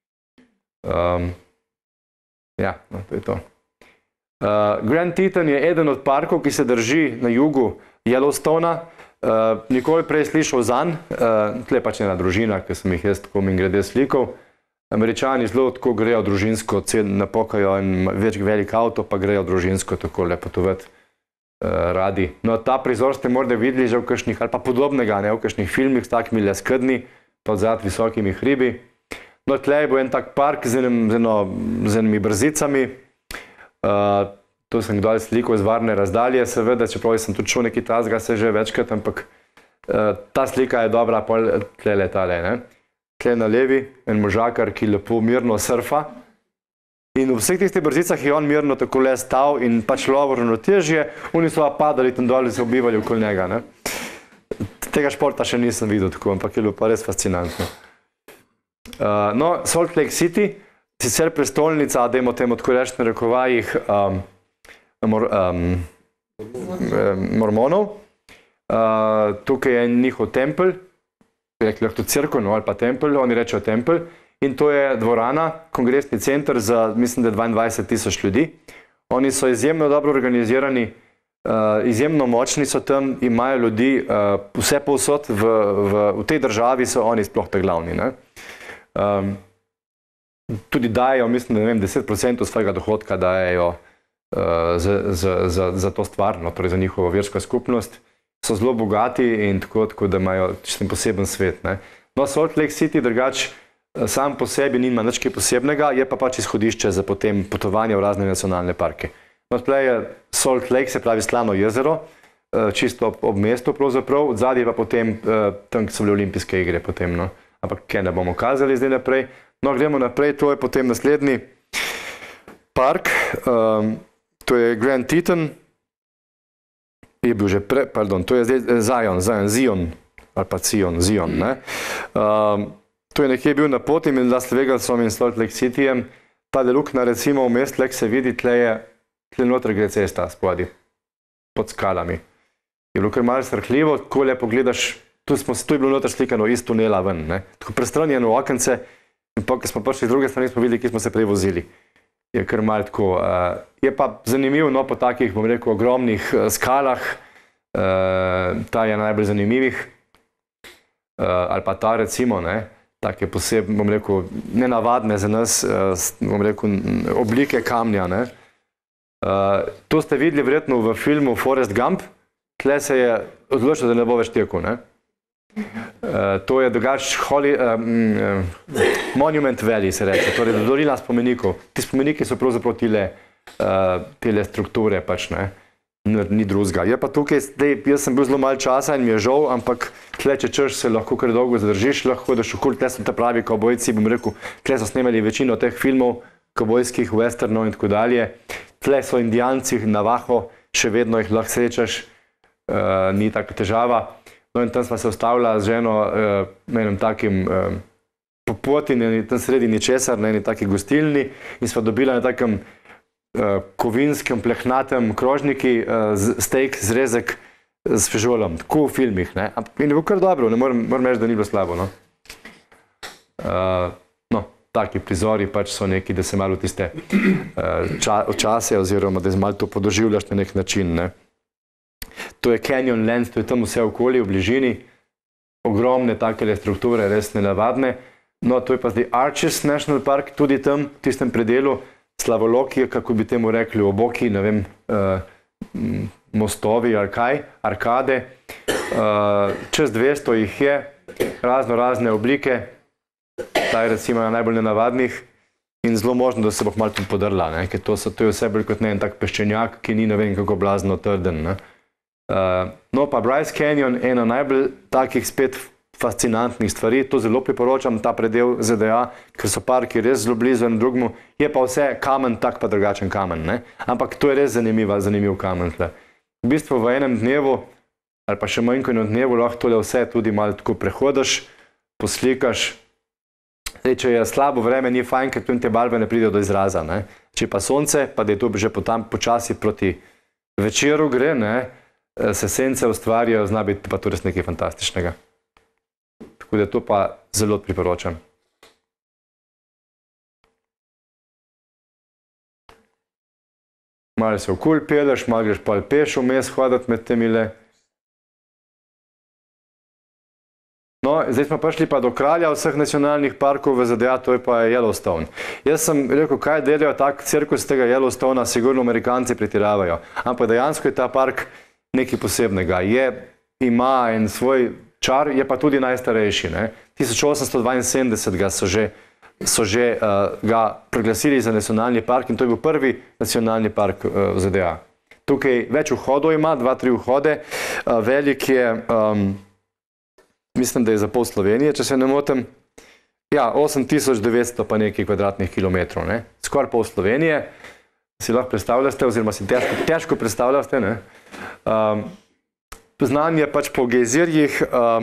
Ja, to je to. Grand Teton je eden od parkov, ki se drži na jugu Yellowstona. Nikoli prej slišal zanj, tle pač ena družina, ki sem jih jaz tako mingrede slikal. Američani zelo tako grejo družinsko, napokajo in velik avto, pa grejo družinsko tako potovati radi. No, ta prizor ste morda videli že v kakšnih, ali pa podobnega, v kakšnih filmih s takimi leskadni, pa odzad visokimi hribi. No, tle bo en tak park z enimi brzicami. To sem kdaj slikal iz varne razdalje, seveda, čeprav sem tudi šel nekaj tazga se že večkrat, ampak Ta slika je dobra, tle tale, ne. Tle na levi, en možakar, ki lepo mirno surfa. In v vseh tistih brzicah je on mirno tako le stal in pač lovo ravnotežje, oni so pa padali tam dol in se obivali okoli njega, ne. Tega športa še nisem videl tako, ampak je bilo pa res fascinantno. No, Salt Lake City, sicer prestolnica, dajmo temu tako reči na rekovajih, mormonov. Tukaj je njihov tempelj, rekli lahko cerkev, no ali pa tempelj, oni rečejo tempelj. In to je dvorana, kongresni center za, mislim, da 22.000 ljudi. Oni so izjemno dobro organizirani, izjemno močni so tam, imajo ljudi, vse povsod v tej državi so oni sploh te glavni, ne. Tudi dajejo, mislim, da ne vem, 10% svojega dohodka dajejo za to stvar, no, torej za njihovo versko skupnost. So zelo bogati in tako da imajo čisto poseben svet, ne. No, Salt Lake City drugače sam po sebi nima nič kaj posebnega, je pa pač izhodišče za potem potovanje v razne nacionalne parke. No, tle je Salt Lake, se pravi Slano jezero, čisto ob mestu pravzaprav, odzadaj pa potem tam so bile olimpijske igre potem, no. Ampak kaj ne bomo kazali zdaj naprej. No, gremo naprej, to je potem naslednji park, to je Grand Teton, je bil že to je zdaj Zion, ali pa Zion, ne. To je nekje bil na poti med Las Vegasom in Salt Lake Cityjem. Tale luknja recimo v mest, se vidi, tle noter gre cesta spodaj, pod skalami. Je bilo kar malo strhljivo, ko le pogledaš, tu je bilo noter slikano iz tunela ven, ne. Tako prestranjeno okence in pa, ko smo prišli z druge strani, smo videli, kje smo se prej vozili. Je kar malo tako. Je pa zanimivo, no, po takih, bom rekel, ogromnih skalah, ta je najbolj zanimivih, ali pa ta recimo, ne. Take posebne, bom rekel, nenavadne za nas, bom rekel, oblike kamnja, ne. To ste videli verjetno v filmu Forrest Gump, tle se je odločil, da ne bo več tekel, ne. To je drugač Monument Valley, se reče, torej dolina spomenikov. Ti spomeniki so pravzaprav tile strukture pač, ne. Ni drugega. Je pa tukaj, jaz sem bil zelo malo časa in mi je žal, ampak tle, če češ, se lahko kar dolgo zadržiš, lahko daš okoli, tle so te pravi kavbojci, bom rekel, tle so snemali večino teh filmov, kavbojskih, westernov in tako dalje. Tle so indijanci, Navajo, še vedno jih lahko srečaš, ni taka težava. No in tam sva se ustavila z ženo na enem takim po poti, tam sredi ničesar, na eni taki gostilni in sva dobila na takem kovinskem, plehnatem krožniki, steak, zrezek s fižolom, tako v filmih, ne. In je bilo kar dobro, ne moram reči, da ni bilo slabo, no. No, taki prizori pač so neki, da se malo tiste čase oziroma da malo to podoživljaš na nek način, ne. To je Canyon Lands, to je tam vse okoli, v bližini, ogromne takele strukture, res nenavadne. No, to je pa zdaj Arches National Park, tudi tam, v tistem predelu, Slavoloki, kako bi temu rekli, oboki, ne vem, mostovi ali kaj, arkade. Čez 200 jih je, razne oblike, ta je recimo najbolj nenavadnih in zelo možno, da se bo malo tam podrla, ne, ker to je vse bolj kot ne en tak peščenjak, ki ni ne vem kako blazno trden, ne. No, pa Bryce Canyon, ena najbolj takih spet fascinantnih stvari, to zelo priporočam, ta predel ZDA, ker so parki res zelo blizu en drugemu, je pa vse kamen, tak pa drugačen kamen, ne. Ampak to je res zanimiv kamen tle. V bistvu v enem dnevu, ali pa še manj kot enem dnevu, lahko tole vse tudi malo tako prehodiš, poslikaš. Zdaj, če je slabo vreme, ni fajn, ker te barve ne pridejo do izraza, ne. Če pa sonce, pa da je to že počasi proti večeru gre, ne, se sence ustvarjajo, zna biti pa to res nekaj fantastičnega. Tako da to pa zelo priporočam. Malo se okoli pelješ, malo greš pa peš vmes hoditi med temile. No, zdaj smo prišli pa do kralja vseh nacionalnih parkov v ZDA, to je pa Yellowstone. Jaz sem rekel, kaj delajo tak cirkus tega Yellowstonea, sigurno Amerikanci pretiravajo. Ampak dejansko je ta park nekaj posebnega. Ima en svoj čar, je pa tudi najstarejši, ne. 1872 so že ga proglasili za nacionalni park in to je bil prvi nacionalni park v ZDA. Tukaj več vhodov ima, 2-3 vhode, velik je mislim, da je za pol Slovenije, če se ne motim. Ja, 8900 pa nekaj kvadratnih kilometrov, ne? Skoraj pol Slovenije. Si lahko predstavljate, oziroma si težko predstavljate, ne? Znan je pač po gejzirjih,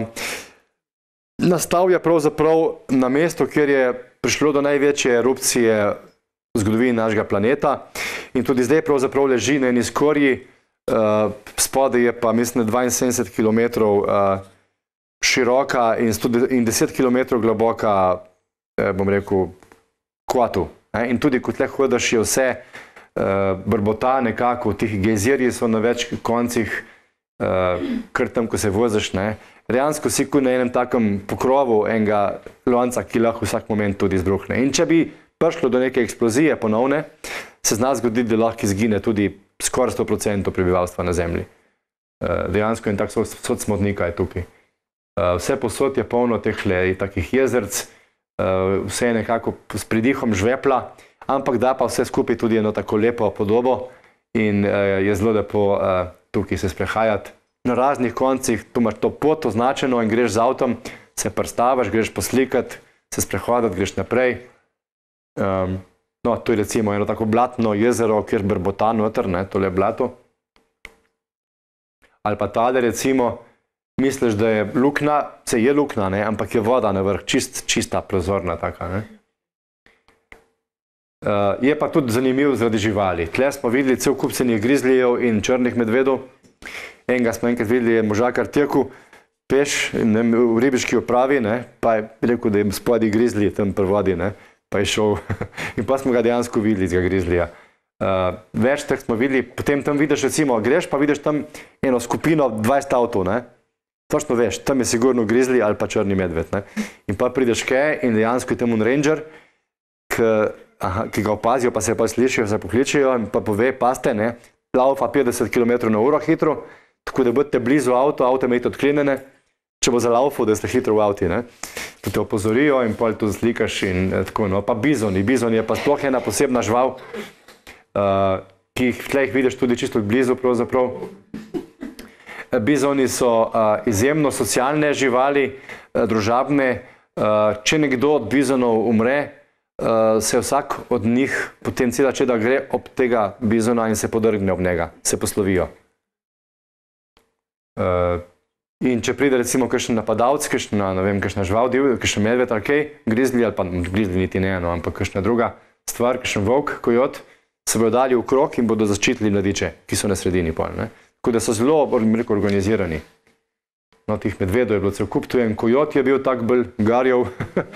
nastal je pravzaprav na mestu, kjer je prišlo do največje erupcije v zgodovini našega planeta in tudi zdaj pravzaprav leži na eni skorji, spodaj je pa, mislim, 72 km široka in 10 km globoka, bom rekel, kvatu. In tudi, ko tle hodaš, je vse brbota nekako, tih gejzirji so na več koncih, kar tam, ko se voziš, ne. Dejansko si kot na enem takem pokrovu enega lonca, ki lahko vsak moment tudi izbruhne. In če bi prišlo do neke eksplozije ponovne, se zna zgoditi, da lahko izgine tudi skoraj 100% prebivalstva na Zemlji. Dejansko en tak sodsmotnika je tukaj. Vse posod je polno teh takih jezerc, vse je nekako s pridihom žvepla, ampak da pa vse skupaj tudi eno tako lepo podobo in je zelo lepo tukaj se sprehajati. Na raznih koncih, tu imaš to pot označeno in greš z avtom, se prstavaš, greš poslikati, se sprehodati, greš naprej. No, tu je recimo eno tako blatno jezero, kjer brbota noter, ne, tole blato. Ali pa tale recimo, misliš, da je luknja, se je luknja, ne, ampak je voda na vrh, čista, prozorna taka, ne. Je pa tudi zanimiv zaradi živali. Tle smo videli cel kup cenih grizlijev in črnih medvedov. Enega smo enkrat videli, je možakar tekel peš v ribiški upravi, ne, pa je rekel, da je spodaj grizlij tam pri vodi, ne, pa je šel. In pa smo ga dejansko videli, tega grizlija. Več teh smo videli, potem tam vidiš recimo, greš pa vidiš tam eno skupino 20 avtov, ne. Točno veš, tam je sigurno grizlij ali pa črni medved, ne. In pa prideš kaj in dejansko je tam un ranger, ki ga opazijo, pa se pa slišijo, se pokličijo in pa pove, paste, ne, laufa 50 km/h hitro, tako da bodite blizu avto, avto imejte odklenjene, če bo zalaufal, da ste hitro v avti, ne. To te opozorijo in pol to slikaš in tako, no. Pa bizoni, bizon je pa sploh ena posebna žival, ki jih tle vidiš tudi čisto blizu pravzaprav. Bizoni so izjemno socialne živali, družabne. Če nekdo od bizonov umre, se vsak od njih potem cela čeda gre ob tega bizona in se podrgne ob njega, se poslovijo. In če pride recimo kakšen napadalec, kakšna žival, kakšen medved ali kaj, grizli ali pa grizli niti ne, ampak kakšna druga stvar, kakšen volk, kojot, se bodo dali v krog in bodo zaščitili mladiče, ki so na sredini pol, ne. Tako da so zelo, rekel, organizirani. No, tih medvedov je bilo cel kup, tu en kojot je bil tak bolj garjev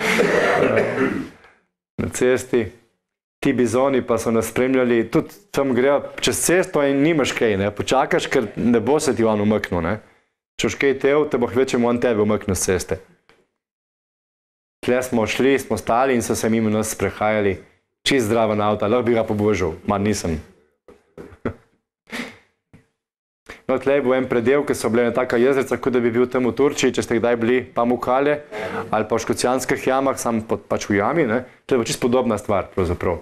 na cesti. Ti bizoni pa so nas spremljali, tudi tam grejo čez cesto in nimaš kaj, ne, počakaš, ker ne bo se ti on umaknil, ne. Če boš kaj tev, te bo hvečemo on tebe umaknil z ceste. Tle smo šli, smo stali in so se mimo nas sprehajali, čist zdraven avto, lahko bi ga pobožal, ma nisem. No, tle je bil en predel, ki so bile taka jezerca, kot da bi bil tam v Turčiji, če ste kdaj bili Pamukkale ali pa v Škocjanskih jamah, sam pač v jami, ne. To je pa čist podobna stvar, pravzaprav.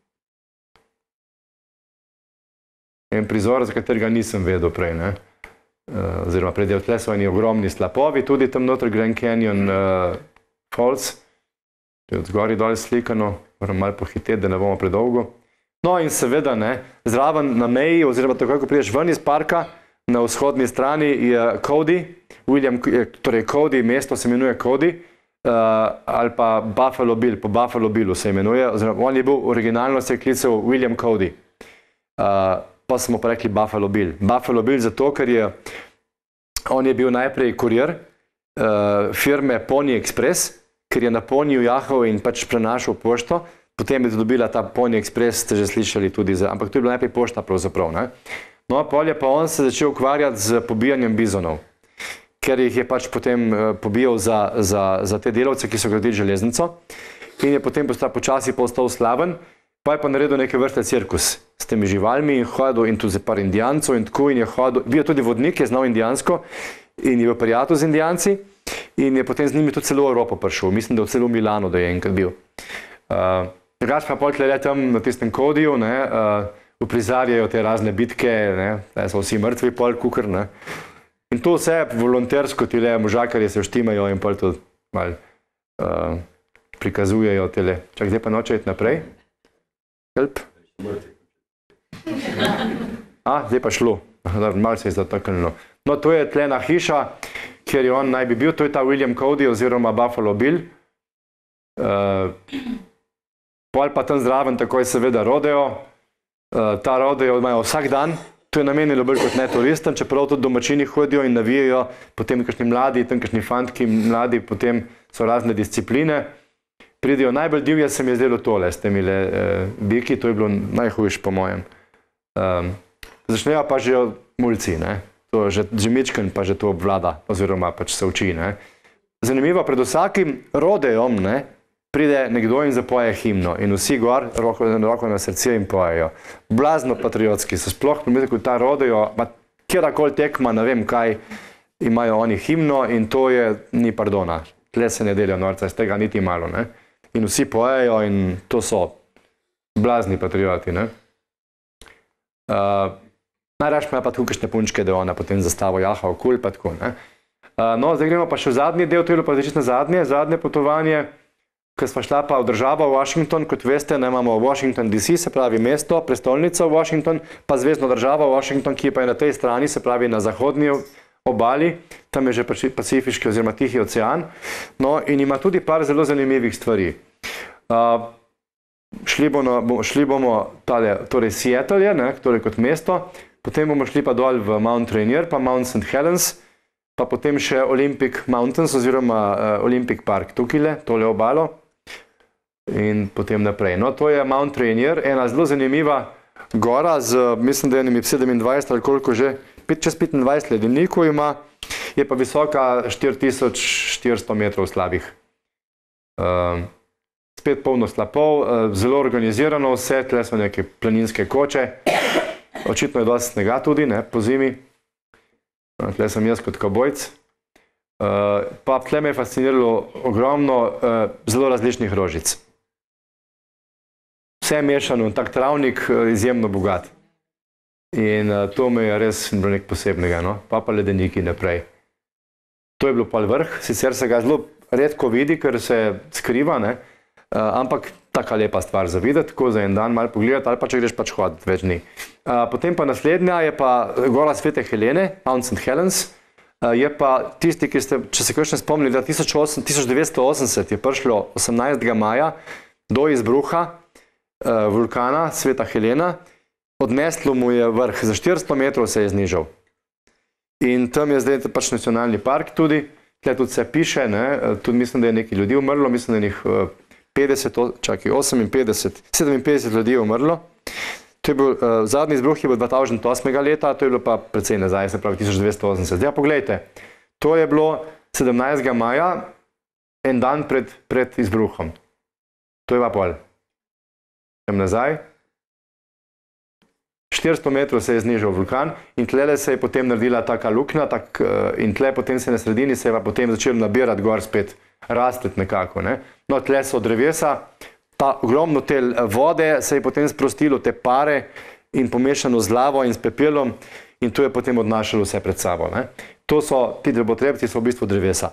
En prizor, za katerega nisem vedel prej, ne. Oziroma predel, tle so eni ogromni slapovi, tudi tam noter Grand Canyon Falls. To je od zgori dol slikano, moram malo pohiteti, da ne bomo predolgo. No in seveda, ne, zraven na meji, oziroma tako, ko prideš ven iz parka, na vzhodni strani je Cody, torej Cody, mesto se imenuje Cody, ali pa Buffalo Bill, po Buffalo Billu se imenuje, oziroma on je bil, originalno se je klical William Cody, pa smo pa rekli Buffalo Bill. Buffalo Bill zato, ker je, on je bil najprej kurir firme Pony Express, ker je na poniju jahal in pač prenašal pošto, potem je dobila ta Pony Express, ste že slišali tudi, ampak to je bila najprej pošta pravzaprav, ne. No, pol je pa on se začel ukvarjati z pobijanjem bizonov, ker jih je pač potem pobijal za te delavce, ki so gradili železnico in je potem počasi postal slaven, pa je pa naredil neke vrste cirkus s temi živalmi in hodil in tudi za par indijancov in tako in je hodil, bil tudi vodnik, je znal indijansko in je bil prijatelj z indijanci in je potem z njimi tudi celo Evropo prišel, mislim, da v celo Milano, da je enkrat bil. Drugač pa pol tle tam na tistem Codyju, ne, uprizarjajo te razne bitke, ne, so vsi mrtvi pol kukr, ne, In to vse volontersko tile možakarje se uštimajo in pol to malo prikazujejo tele. Čak, zdaj pa noče iti naprej. Help. Zdaj pa šlo. Malo se je zataknilo. No, to je tlena hiša, kjer je on naj bi bil. To je ta William Cody oziroma Buffalo Bill. Pol pa tam zraven takoj seveda rodeo. Ta rodeo imajo vsak dan. To je namenilo bolj kot ne turistom, čeprav tudi domačini hodijo in navijajo, potem kakšni mladi, tam kakšni fantki, mladi, potem so razne discipline. Pridijo najbolj divje, se mi je zdelo tole, s temile biki, to je bilo najhujš po mojem. Začnejo pa že mulci, ne. To že mičken pa že to obvlada, oziroma pač se uči, ne. Zanimivo, pred vsakim rodeom, ne, pride nekdo in zapoje himno in vsi gor, roko na srce in pojejo. Blazno patriotski so sploh primerno, ko ta rodejo, kjerakoli tekma, ne vem kaj, imajo oni himno in to je, ni pardona. Tle se ne delijo norca, iz tega niti malo, ne. In vsi pojejo in to so blazni patrioti, ne. Najraž pa tudi kakšne punčke, da ona potem zastavo jaha okul, pa tako, ne. No, zdaj gremo pa še v zadnji del, to je bilo pa začetno zadnje potovanje, ker smo šla pa v državo Washington, kot veste, imamo Washington DC, se pravi mesto, prestolnica Washington, pa zvezdno državo Washington, ki pa je na tej strani, se pravi na zahodni obali, tam je že Pacifiški oziroma Tihi ocean. No, in ima tudi par zelo zanimivih stvari. Šli bomo torej Seattle je, torej kot mesto, potem bomo šli pa dol v Mount Rainier, pa Mount St. Helens, pa potem še Olympic Mountains oziroma Olympic Park tukaj, tole obalo. In potem naprej. No, to je Mount Rainier, ena zelo zanimiva gora z, mislim, da je 27 ali koliko že, čez 25 ledenikov ima, je pa visoka 4400 metrov slabih. Spet polno slapov, zelo organizirano vse, tle so neke planinske koče, očitno je dosti snega tudi, ne, po zimi. Tle sem jaz kot kavbojc. Pa tle me je fasciniralo ogromno zelo različnih rožic. Vse mešano, tak travnik izjemno bogat. In to me je res bilo nek posebnega, no. Pa ledeniki naprej. To je bilo pa vrh, sicer se ga zelo redko vidi, ker se skriva, ne. Ampak taka lepa stvar za videti, tako za en dan malo pogledati, ali pa če greš pač hoditi več dni. Potem pa naslednja je pa gora Svete Helene, Mount St. Helens. Je pa tisti, ki ste, če se kakšne spomnili, da 1980 je prišlo 18. maja do izbruha vulkana Sveta Helena, odneslo mu je vrh, za 400 metrov se je znižal. In tam je zdaj pač nacionalni park tudi, tle tudi se piše, ne, tudi mislim, da je nekaj ljudi umrlo, mislim, da je njih 57 ljudi je umrlo. To je bil, zadnji izbruh je bil 2008. leta, to je bilo pa precej nazaj, se pravi 1980. Ja, poglejte, to je bilo 17. maja, en dan pred izbruhom. To je pa pol. Nazaj. 400 metrov se je znižal vulkan in tlele se je potem naredila taka luknja in tle potem se na sredini se je pa potem začelo nabirati gor spet, rasteti nekako, ne. No, tle so drevesa, ta ogromno te vode se je potem sprostilo, te pare in pomešano z lavo in s pepelom in to je potem odnašalo vse pred sabo, ne. To so, ti drevotrebci so v bistvu drevesa.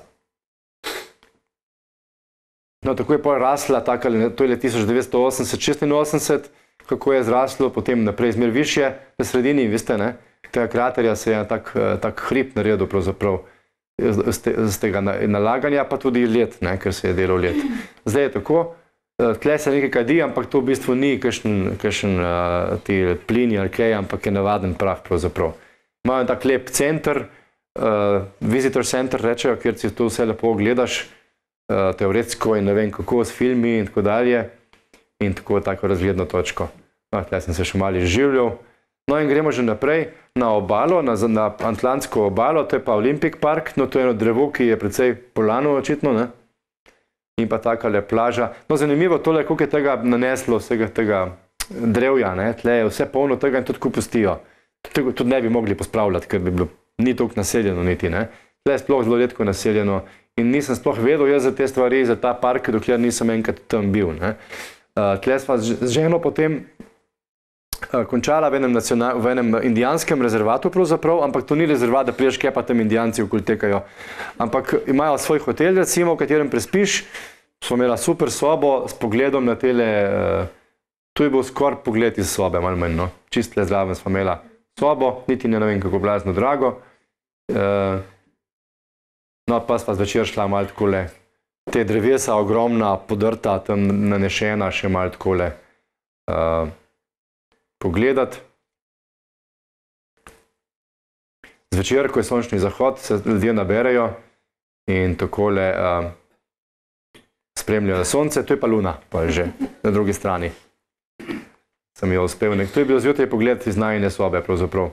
No, tako je pol rasla, to je 1980-86, kako je zraslo, potem naprej zmer višje, na sredini, veste, ne, tega kraterja se je tak hrib naredil pravzaprav z tega nalaganja, pa tudi led, ne, ker se je delal led. Zdaj je tako, tle se nekaj kadi, ampak to v bistvu ni kakšen ti plini ali kaj, ampak je navaden prah pravzaprav. Imajo tak lep center, visitor center rečejo, kjer si to vse lepo gledaš, teoretsko in ne vem kako, s filmi in tako dalje. In tako razgledno točko. No, tle sem se še malo izživljal. No in gremo že naprej na obalo, na Atlantsko obalo, to je pa Olympic Park, no to je eno drevo, ki je precej polano očitno, ne. In pa takale plaža. No, zanimivo tole, koliko je tega naneslo, vsega tega drevja, ne, tle je vse polno tega in tudi ko pustijo. Tudi ne bi mogli pospravljati, ker bi bilo, ni toliko naseljeno niti, ne. Tle je sploh zelo redko naseljeno in nisem sploh vedel jaz za te stvari, za ta park, dokler nisem enkrat tam bil, ne. Tle sva z ženo potem končala v enem indijanskem rezervatu pravzaprav, ampak to ni rezervat, da priješ kje pa tam indijanci okoli tekajo. Ampak imajo svoj hotel, recimo, v katerem prespiš. Smo imela super sobo s pogledom na tele, tu je bil skoraj pogled iz sobe, malo manj, no. Čist le zraven smo imela sobo, niti ne vem kako blazno drago. No, pa sva zvečer šla malo takole, te drevesa ogromna, podrta, tam nanešena, še malo takole pogledati. Zvečer, ko je sončni zahod, se ljudje naberejo in takole spremljajo sonce, to je pa luna, pa že na drugi strani. Sem jo uspel. To je bil zjutraj pogled iz najine sobe, pravzaprav.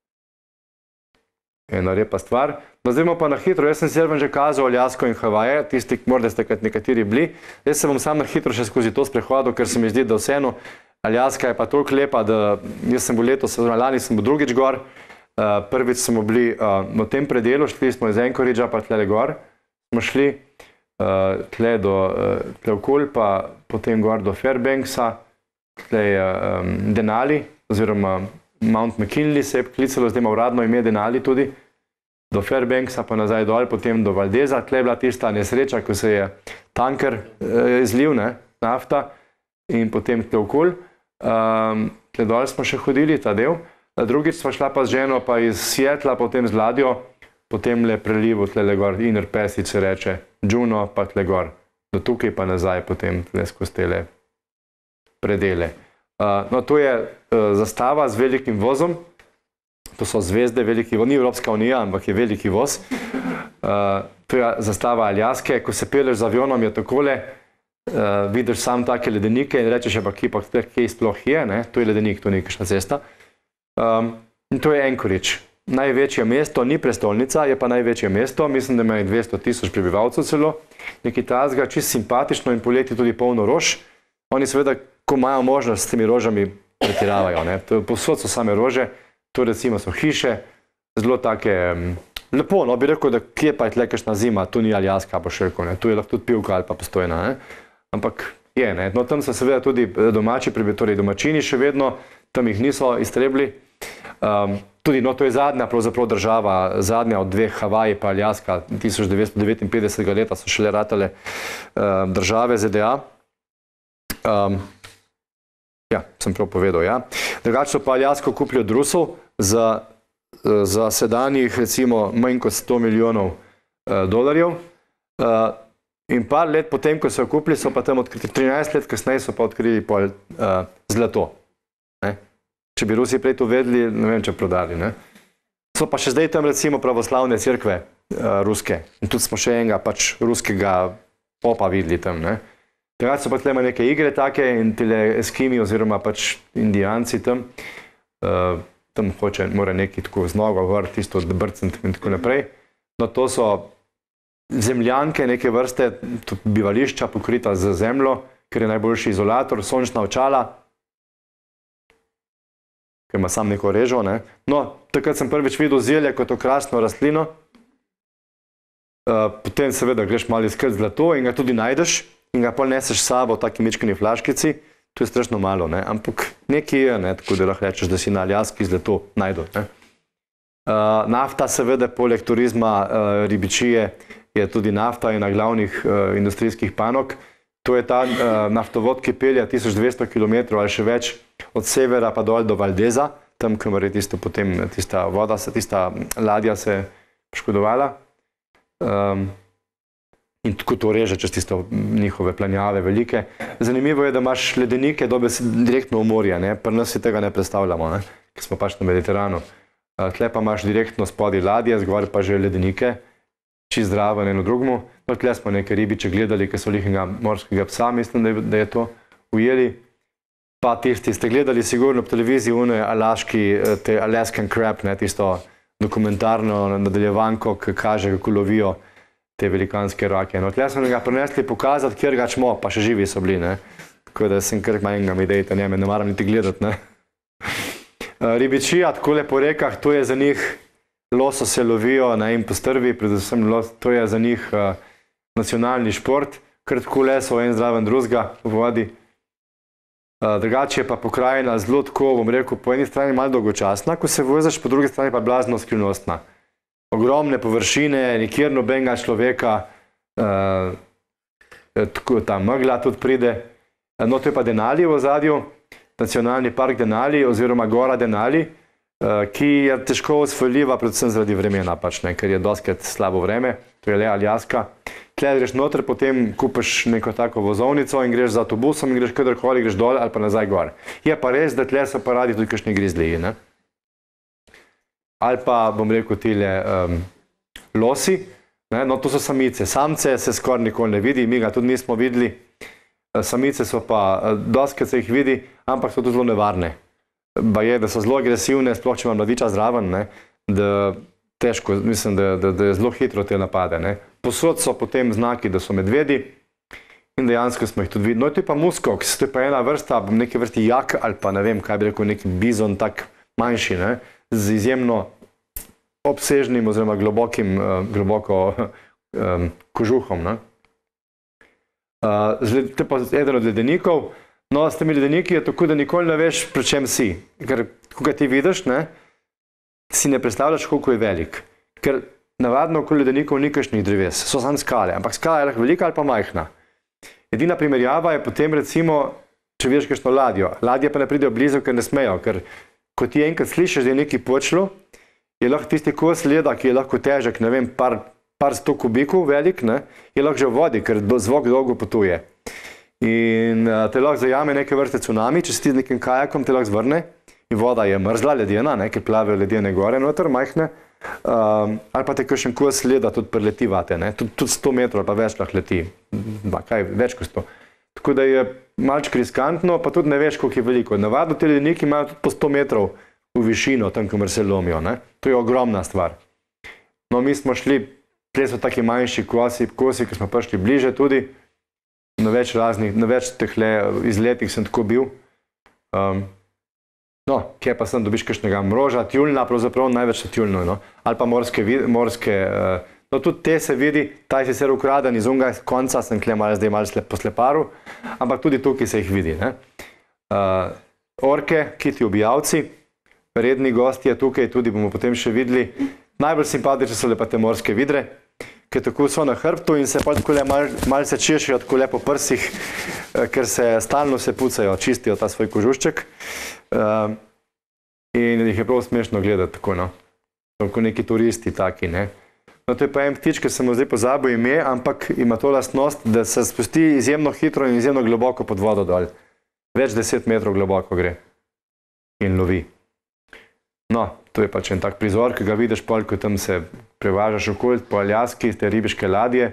Ena lepa stvar. No, zdaj pa na hitro, jaz sem si že kazal Aljasko in Havaje, tisti, morda ste nekateri bili. Jaz se bom sam na hitro še skozi to sprehodil, ker se mi zdi, da vseeno Aljaska je pa toliko lepa, da jaz sem bil letos, lani sem bil drugič gor. Prvič smo bili v tem predelu, šli smo iz Anchoragea pa tle gor. Smo šli tle okoli, pa potem gor do Fairbanksa, tle je Denali, oziroma Mount McKinley se je klicalo, zdaj ima uradno ime Denali tudi, do Fairbanksa pa nazaj dol, potem do Valdeza. Tle je bila tista nesreča, ko se je tanker izlil, nafta, in potem tle okoli. Tle dol smo še hodili, ta del. Drugič sva šla pa z ženo pa iz Seattla, potem z ladjo, potem le prelivu, tle gor, Inner Passage se reče, Juno pa tle gor, do tukaj pa nazaj, potem tle skozi tele predele. No, to je zastava z velikim vozom, to so zvezde, veliki voz, ni Evropska unija, ampak je veliki voz. To je zastava Aljaske, ko se peleš z avionom je takole, vidiš sam take ledenike in rečeš, pa kje sploh je, to je ledenik, to ni kakšna cesta. In to je Anchorage. Največje mesto, ni prestolnica, je pa največje mesto, mislim, da ima 200 000 prebivalcev celo. Nekaj tazga, čist simpatično in poleti tudi polno rož. Oni seveda, ko imajo možnost s temi rožami, pretiravajo. Povsod so same rože, to recimo so hiše, zelo take, lepo, no bi rekel, da kje pa je tle kakšna zima, tu ni Aljaska, pa še rekel, tu je lahko tudi pivka ali pa postojna, ampak je, no tam so seveda tudi domači, torej domačini še vedno, tam jih niso iztrebili. Tudi, no, to je zadnja pravzaprav država, zadnja od dveh, Havaji pa Aljaska, 1959. leta so šele ratale države ZDA. Ja, sem prav povedal, ja. Drugače so pa Aljasko kupili od Rusov za sedanjih, recimo, manj kot 100 milijonov dolarjev. In par let potem, ko so jo kupili, so pa tam odkrili, 13 let kasneje so pa odkrili zlato. Če bi Rusi prej to vedeli, ne vem, če prodali. So pa še zdaj tam recimo pravoslavne cerkve ruske. In tudi smo še enega pač ruskega popa videli tam. Takrat so pa tle neke igre take in tile Eskimi oziroma pač Indijanci tam. Tam mora neki tako z nogo gor, tisto brcniti in tako naprej. No to so zemljanke neke vrste, bivališča pokrita z zemljo, ker je najboljši izolator, sončna očala, ker ima sam neko režo. No, takrat sem prvič videl zelje kot okrasno rastlino, potem seveda greš malo iskati zlato in ga tudi najdeš in ga pol neseš s sabo v taki mičkani flaškici, to je strašno malo, ampak nekaj je, tako da lahko rečeš, da si na Aljaski zlato najdel. Nafta seveda, poleg turizma, ribičije, je tudi nafta ena glavnih industrijskih panog. To je ta naftovod, ki pelje 1200 km ali še več od severa pa dol do Valdeza, tam, kamor je tista voda, tista ladja se poškodovala. In tako to reže čez tisto njihove planjave velike. Zanimivo je, da imaš ledenike direktno v morje, pri nas si tega ne predstavljamo, ker smo pač na Mediteranu. Tle pa imaš direktno spodaj ladje, zgor pa že ledenike, čist zraven eno drugmu. Tle smo neke ribiče gledali, ki so lihnega morskega psa, mislim, da je to ujeli. Pa tisti ste gledali sigurno po televiziji te Alaskan Crab, tisto dokumentarno nadaljevanko, ki kaže, kako lovijo te velikanske rake. No, tle smo ga prinesli pokazati, kjer ga čmo, pa še živi so bili. Tako da sem kar manjega mi dejte, ne maram niti gledati. Ribičija, takole po rekah, to je za njih, loso se lovijo in postrvi, predvsem to je za njih nacionalni šport, kar tako leso en zraven drugega v vodi. Drugače je pa pokrajina zelo tako, bom rekel, po eni strani malo dolgočasna, ko se voziš, po drugi strani pa blazno skrivnostna. Ogromne površine, nikjer nobenega človeka, ta megla tudi pride. No, to je pa Denali v ozadju, nacionalni park Denali oziroma gora Denali, ki je težko osvojljiva, predvsem zaradi vremena, ker je dostikrat slabo vreme, to je le Aljaska. Tle greš noter, potem kupiš neko tako vozovnico in greš z avtobusom in greš kadarkoli, greš dol ali pa nazaj gor. Je pa res, da tle so pa radi tudi kakšni grizliji, ne? Ali pa, bom rekel, tile losi, ne? No, to so samice. Samce se skoraj nikoli ne vidi, mi ga tudi nismo videli. Samice so pa, dostikrat se jih vidi, ampak so tudi zelo nevarne. Baje, da so zelo agresivne, sploh če ima mladiča zraven, ne? Da težko, mislim, da je zelo hitro te napade, ne? Posod so potem znaki, da so medvedi in dejansko smo jih tudi videli. No, to je pa muskoks, to je pa ena vrsta, neke vrsti jak ali pa ne vem, kaj bi rekel, neki bizon tak manjši, ne? Z izjemno obsežnim oziroma globoko kožuhom, ne? To je pa eden od ledenikov. No, s temi ledeniki je tako, da nikoli ne veš, pri čem si. Ker, ko ga ti vidiš, ne, si ne predstavljaš, koliko je velik. Ker navadno okoli ledenikov ni kakšnih dreves, so samo skale, ampak skala je lahko velika ali pa majhna. Edina primerjava je potem recimo, če vidiš kakšno ladjo. Ladje pa ne pridejo blizu, ker ne smejo, ker ko ti enkrat slišiš, da je neki počlo, je lahko tisti kos leda, ki je lahko težek, ne vem, par 100 kubikov velik, ne, je lahko že v vodi, ker zvok dolgo potuje. In te lahko zajame neke vrste tsunami, če si ti z nekim kajakom, te lahko zvrne in voda je mrzla, ledena, ne, ker plavejo ledene gore noter, majhne, ali pa te kakšen kos leda tudi preleti vate, ne, tudi 100 metrov ali pa več lahko leti, kaj, več kot 100. Tako da je malček riskantno, pa tudi ne veš, koliko je veliko. Navadno te ledeniki imajo tudi po 100 metrov v višino, tam, kamor se lomijo, ne. To je ogromna stvar. No, mi smo šli, tle so taki manjši kosi, ki smo prišli bliže tudi, na več tehle izletih sem tako bil. No, kje pa sem, dobiš kakšnega mroža, tjuljna, pravzaprav največ so tjuljno, no. Ali pa morske, no tudi te se vidi, ta je sicer ukraden iz onega konca, sem kle zdaj malo po sleparu, ampak tudi tukaj se jih vidi, ne. Orke, kiti ubijalci, redni gostje tukaj, tudi bomo potem še videli. Najbolj simpatične so le pa te morske vidre, ki tako so na hrbtu in se pa tako malo se češijo tako le po prsih, ker se stalno se pucajo, čistijo ta svoj kožušček. In jih je prav smešno gledati tako, no. Tako neki turisti taki, ne. No, to je pa en ptič, ki sem mu zdaj pozabil ime, ampak ima to lastnost, da se spusti izjemno hitro in izjemno globoko pod vodo dol. Več 10 metrov globoko gre in lovi. No, to je pač en tak prizor, ki ga vidiš pol, ko tam se prevažaš okoli po Aljaski, te ribiške ladje.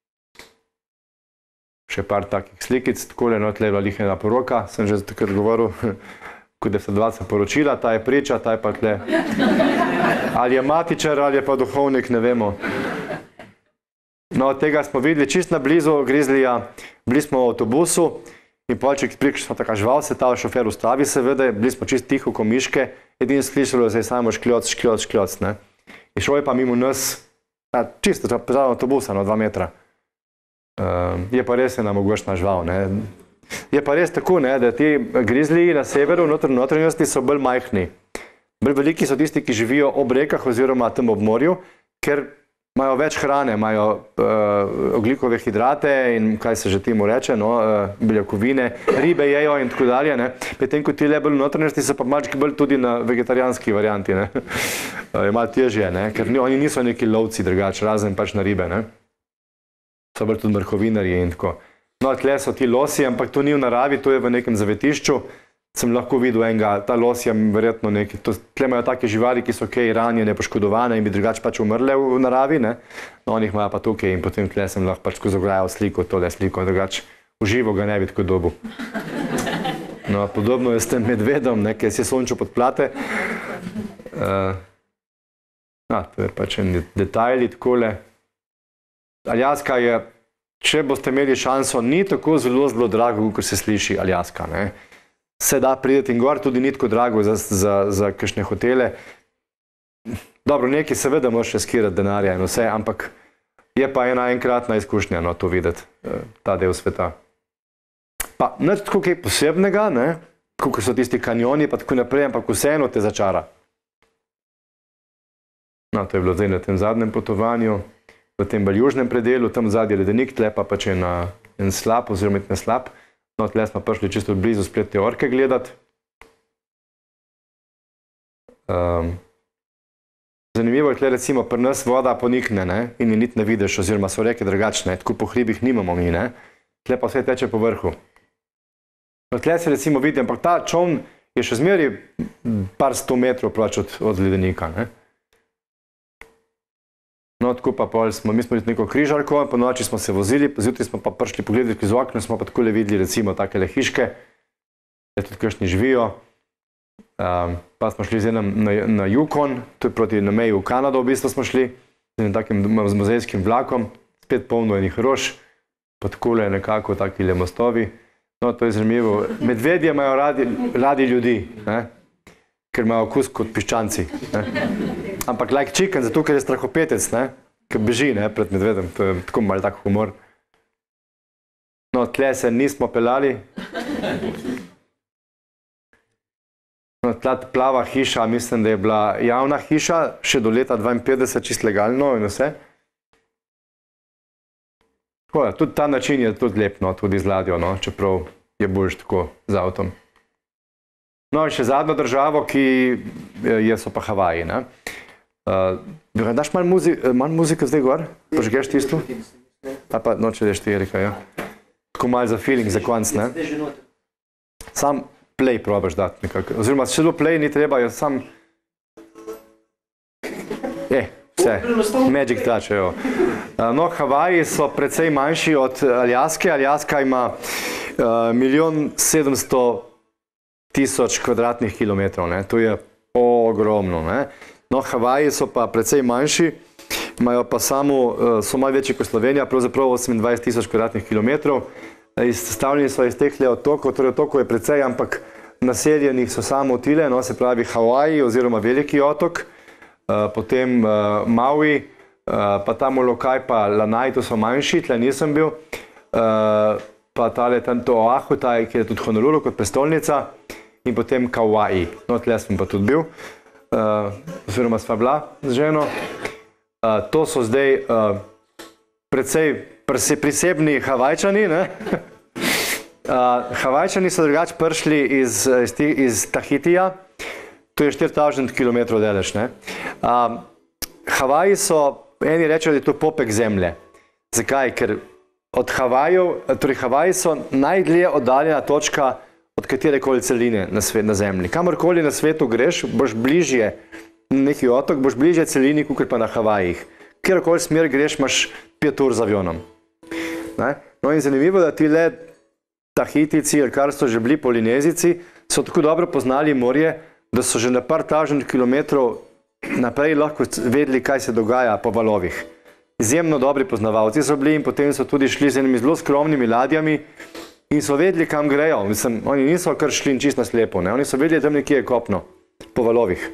Še par takih slikic, takole, no, tle je bila ena poroka, sem že takrat govoril, kot da se dva se poročila, ta je priča, ta je pa tle. Ali je matičar, ali je pa duhovnik, ne vemo. No, tega smo videli čist na blizu grizlija, bili smo v avtobusu in polček prišli smo taka žval, se ta šofer ustavi seveda, bili smo čist tiho ko miške, edin slišalo se je samo škljoc, ne. In šel je pa mimo nas, čisto pred avtobusa, no, 2 metra. Je pa res ena mogočna žval, ne. Je pa res tako, ne, da ti grizliji na severu, notranjosti so bolj majhni. Bolj veliki so tisti, ki živijo ob rekah oziroma tam ob morju, ker imajo več hrane, imajo ogljikove hidrate in kaj se že temu reče, no, beljakovine, ribe jejo in tako dalje, ne. Medtem ko ti le bolj v notranjosti so pa malčki bolj tudi na vegetarijanski varianti, ne. Je malo težje, ne, ker oni niso neki lovci drugače, razen pač na ribe, ne. So bolj tudi mrhovinarji in tako. No, tle so ti losi, ampak to ni v naravi, to je v nekem zavetišču. Sem lahko videl enega, ta los je verjetno neki, tle imajo take živali, ki so kaj ranjene, poškodovane in bi drugače pač umrle v naravi, ne. No, oni jih imajo pa tukaj in potem tle sem lahko pač skozi ograjo sliko, tole sliko, drugače v živo ga ne bi tako dobil. No, podobno je s tem medvedom, ne, ki si sončil pod plate. To je pač en detajli takole. Aljaska je, če boste imeli šanso, ni tako zelo drago, kot se sliši Aljaska, ne. Se da prideti in gor, tudi ni tako drago za kakšne hotele. Dobro, nekaj seveda moraš riskirati denarja in vse, ampak je pa ena enkratna izkušnja, no, to videti, ta del sveta. Pa nič tako kaj posebnega, ne, kot so tisti kanjoni, pa tako naprej, ampak vseeno te začara. No, to je bilo zdaj na tem zadnjem potovanju, v tem bolj južnem predelu, tam zadnji ledenik, tle pa pač en slap, oziroma ne slap. No, tle smo prišli čisto blizu splet te orke gledati. Zanimivo je tle recimo pri nas voda ponikne, ne, in je niti ne vidiš, oziroma so reke drugačne, tako po hribih nimamo mi, ne. Tle pa vse teče po vrhu. No, tle se recimo vidi, ampak ta čoln je še zmeri par 100 metrov proč od ledenika, ne. No, tako pa pol smo, mi smo neko križarko, po noči smo se vozili, zjutraj smo pa prišli pogledati iz okna, smo pa takole videli recimo takele hiške, je tudi kakšni živijo. Pa smo šli z enim na Yukon, to je proti na meji v Kanado v bistvu smo šli, z enim takim muzejskim vlakom, spet polno enih rož, pa takole nekako takile mostovi. No, to je zanimivo. Medvedje imajo radi ljudi, ne? Ker imajo okus kot piščanci. Ne? Ampak like chicken, zato ker je strahopetec, ne? Ker beži, ne, pred medvedem, to je tako malo tak humor. No, tle se nismo pelali. No, tla plava hiša, mislim, da je bila javna hiša, še do leta 52, čist legalno in vse. Tako da, tudi ta način je tudi lep, no, tudi z ladjo, no, čeprav je boljš tako z avtom. No, in še zadnjo državo, ki je, so pa Havaji, ne. Daš malo muzike zdaj gor? Požgeš tisto? Ali pa noče deš ti, Erika, ja. Tako malo za feeling, za konc, ne. Sam play probaš dati nekako. Oziroma, če do play ni treba, je sam... Vse, magic touch, evo. No, Havaji so precej manjši od Aljaske. Aljaska ima 1.700.000 kvadratnih kilometrov, ne. To je ogromno, ne. No, Havaji so pa precej manjši, imajo pa samo, so malo večji kot Slovenija, pravzaprav 28.000 kvadratnih kilometrov. Sestavljeni so iz teh otokov, torej otokov je precej, ampak naseljenih so samo Otile, no, se pravi Havaji oziroma veliki otok, potem Maui, pa tam Molokai pa Lanai, to so manjši, tle nisem bil, pa tale to Oahu, ki je tudi Honolulu kot prestolnica, in potem Kauai, no, tle sem pa tudi bil. Oziroma sva bila z ženo. To so zdaj precej prisebni Havajčani, ne. Havajčani so drugače prišli iz Tahitija, to je 4000 km daleč, ne. Havaji so, eni rečejo, da je to popek zemlje. Zakaj? Ker od Havajev, torej Havaji so najdlje oddaljena točka od katerekoli celine na zemlji. Kamorkoli na svetu greš, boš bližje neki otok, boš bližje celini, kakor pa na Havajih. Kjerkoli smer greš, imaš 5 ur z avionom. No in zanimivo, da ti le Tahitici, ali kar so že bili Polinezici, so tako dobro poznali morje, da so že na par tažnih kilometrov naprej lahko vedeli, kaj se dogaja po valovih. Izjemno dobri poznavalci so bili in potem so tudi šli z enimi zelo skromnimi ladjami in so vedeli, kam grejo. Mislim, oni niso kar šli čist na slepo, ne. Oni so vedeli, tam nekje je kopno, po valovih.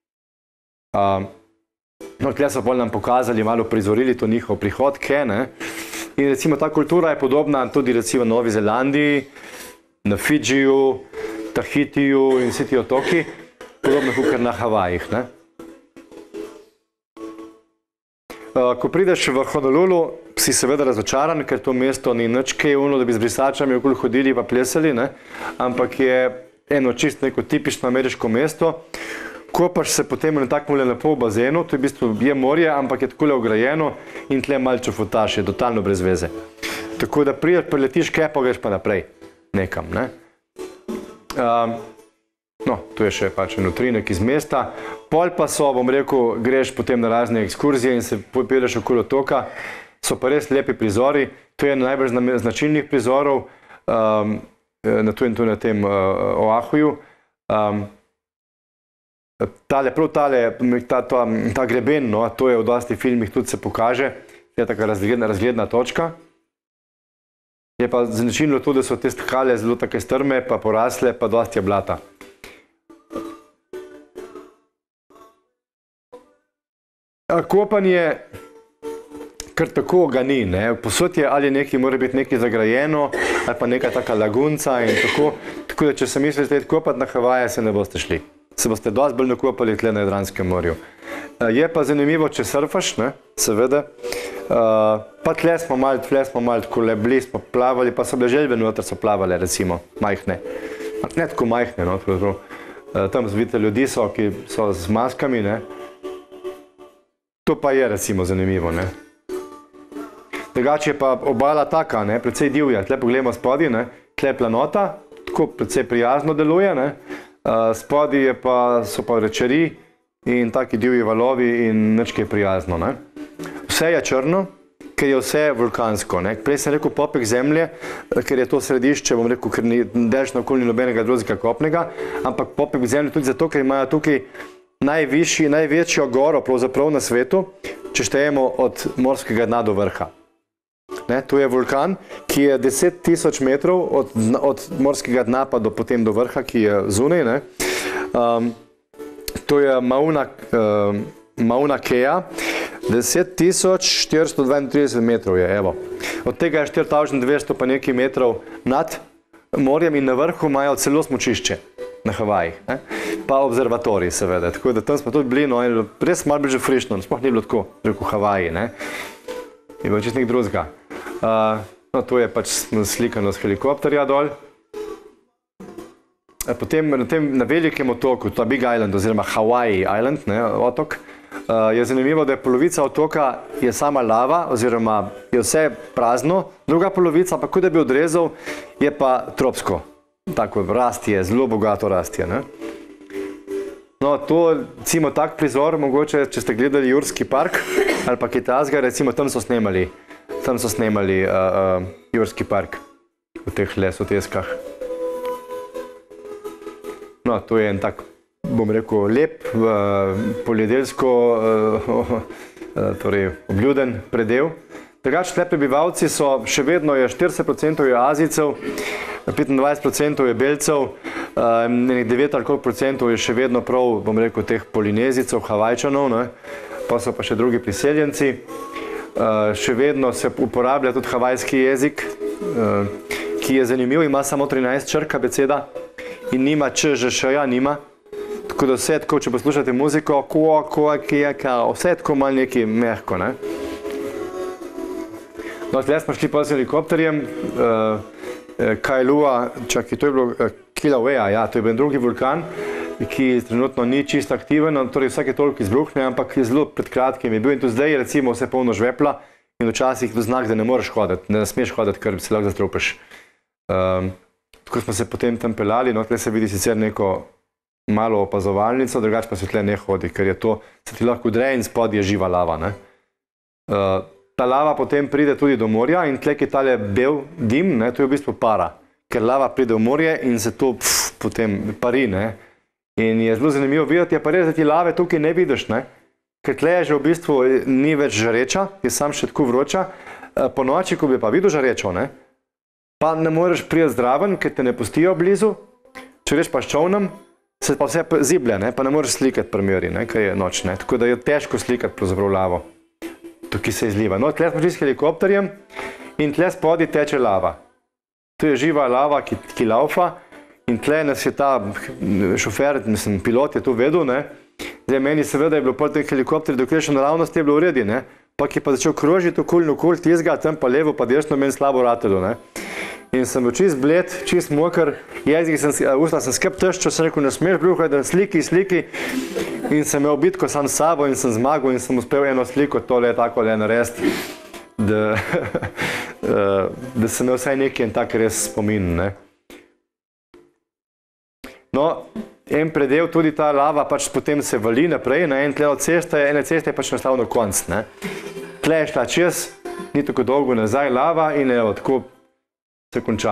No, tle so bolj nam pokazali, malo prizorili to njihov prihod, ne. In recimo ta kultura je podobna tudi recimo na Novi Zelandiji, na Fidžiju, Tahitiju in vsi ti otoki, podobno kot na Havajih, ne. Ko prideš v Honolulu, si seveda razočaran, ker to mesto ni nič kaj ono, da bi z brisačami okoli hodili pa plesali, ne, ampak je eno čisto neko tipično ameriško mesto. Kopaš se potem na takmole lepo v bazenu, to je v bistvu je morje, ampak je takole ograjeno in tle malo čofutaš, je totalno brez veze. Tako da prideš, preletiš kepo, greš pa naprej nekam, ne. No, tu je še pač en utrinek iz mesta. Pol pa so, bom rekel, greš potem na razne ekskurzije in se peleš okoli otoka. So pa res lepi prizori. To je najbolj značilnih prizorov na tem Oahuju. Ta greben, no, to je v dosti filmih tudi se pokaže, je taka razgledna točka. Je pa značilno to, da so te skale zelo take strme, pa porasle, pa dosti je blata. kar tako ga ni, ne. Posod je ali nekaj, mora biti nekaj zagrajeno, ali pa neka taka lagunca in tako. Tako da, če se mislite kopati na Havaje, se ne boste šli. Se boste dosti bolj nakopali tle na Jadranskem morju. Je pa zanimivo, če surfaš, ne, seveda. Pa tle smo malo tako lebli, smo plavali, pa so bile želve noter, so plavale, recimo, majhne. Ne tako majhne, no, pravzaprav. Tam vidite, ljudi so, ki so z maskami, ne. To pa je, recimo, zanimivo, ne. Drugače je pa obala taka, ne, precej divja. Tle pogledamo spodaj, ne, tle je planota, tako precej prijazno deluje, ne. Spodaj so pa rečeri in taki divji valovi in nič kaj prijazno, ne. Vse je črno, ker je vse vulkansko, ne. Prej sem rekel popek zemlje, ker je to središče, bom rekel, ker ni delč naokoli nobenega drugega kopnega, ampak popek zemlje tudi zato, ker imajo tukaj največjo goro pravzaprav na svetu, če štejemo od morskega dna do vrha. Ne, to je vulkan, ki je 10 000 metrov od morskega dna pa potem do vrha, ki je zunaj, ne. To je Mauna Kea, 10 432 metrov je, evo. Od tega je 4200 pa nekaj metrov nad morjem in na vrhu imajo celo smučišče na Havajih, ne. Pa observatorij, seveda. Tako da tam smo tudi bili, no, in res malo bliže frišno, sploh ni bilo tako, rekel Havaji, ne. Je bilo čist nek drugega. No, to je pač slikano z helikopterja dol. Potem na velikem otoku, to je Big Island oziroma Hawaii Island, ne, otok, je zanimivo, da je polovica otoka je sama lava oziroma je vse prazno, druga polovica pa kot da bi odrezal, je pa tropsko. Tako rastje, zelo bogato rastje, ne. No, to, recimo, tak prizor, mogoče, če ste gledali Jurski park ali pa kaj takega, recimo, tam so snemali Jurski park v teh lesoteskah. No, to je en tak, bom rekel, lep, poljedelsko, torej obljuden predel. Drugače, tle prebivalci so, še vedno je 40% je Azijcev, 25% je Belcev, 9 ali koliko procentov je še vedno prav, bom rekel, teh Polinezicov, Havajčanov, ne, pa so pa še drugi priseljenci. Še vedno se uporablja tudi havajski jezik, ki je zanimiv, ima samo 13 črk abeceda in nima č, ž, š, ja, nima. Tako da vse tako, če poslušate muziko, vse tako malo nekaj mehko, ne. No, tle smo šli pa s helikopterjem, Kailua, čakaj, to je bilo Kilauea, ja, to je bil drugi vulkan, ki trenutno ni čisto aktiven, torej vsake toliko izbruhne, ampak je zelo pred kratkim je bil in tudi zdaj je recimo vse polno žvepla in včasih je znak, da ne moreš hoditi, ne smeš hoditi, ker se lahko zastrupiš. Tako smo se potem tam pelali, no, tle se vidi sicer neko malo opazovalnico, drugače pa se tle ne hodi, ker je to, se ti lahko udre in spod je živa lava, ne. Ta lava potem pride tudi do morja in tle, ki je tale bel dim, ne, to je v bistvu para, ker lava pride v morje in se to potem pari, ne. In je zelo zanimivo videti, je pa res, da ti lave tukaj ne vidiš, ne, ker tle je že v bistvu ni več žareča, je sam še tako vroča, po noči, ko bi pa videl žarečo, ne, pa ne moreš priti zdraven, ker te ne pustijo blizu, če greš pa s čovnom, se pa vse ziblje, ne, pa ne moreš slikati primeri, ne, ker je noč, ne, tako da je težko slikati pravzaprav lavo, tukaj se izliva. No, tle smo šli s helikopterjem in tle spodaj teče lava. To je živa lava, ki laufa in tle nas je ta šofer, mislim, pilot je to vedel, ne. Zdaj, meni seveda je bilo pol teh helikopterjev, dokler še naravnost je bilo v redu, ne, pa ki je pa začel krožiti okoli tizga, tam pa levo pa desno, meni slabo ratelo, ne. In sem bil čist bled, čist moker, usta sem skrb teščil, sem rekel, ne smeš bruhati, da sliki, in sem imel bitko sam s sabo in sem zmagal in sem uspel eno sliko tole tako le narediti, da sem imel vsaj nekaj en tak res spomin, ne. No, en predel, tudi ta lava pač potem se vali naprej, ne, in tle od ene ceste je pač nastavno konc, ne. Tle je šla čez, ni tako dolgo nazaj lava in evo, tako se konča.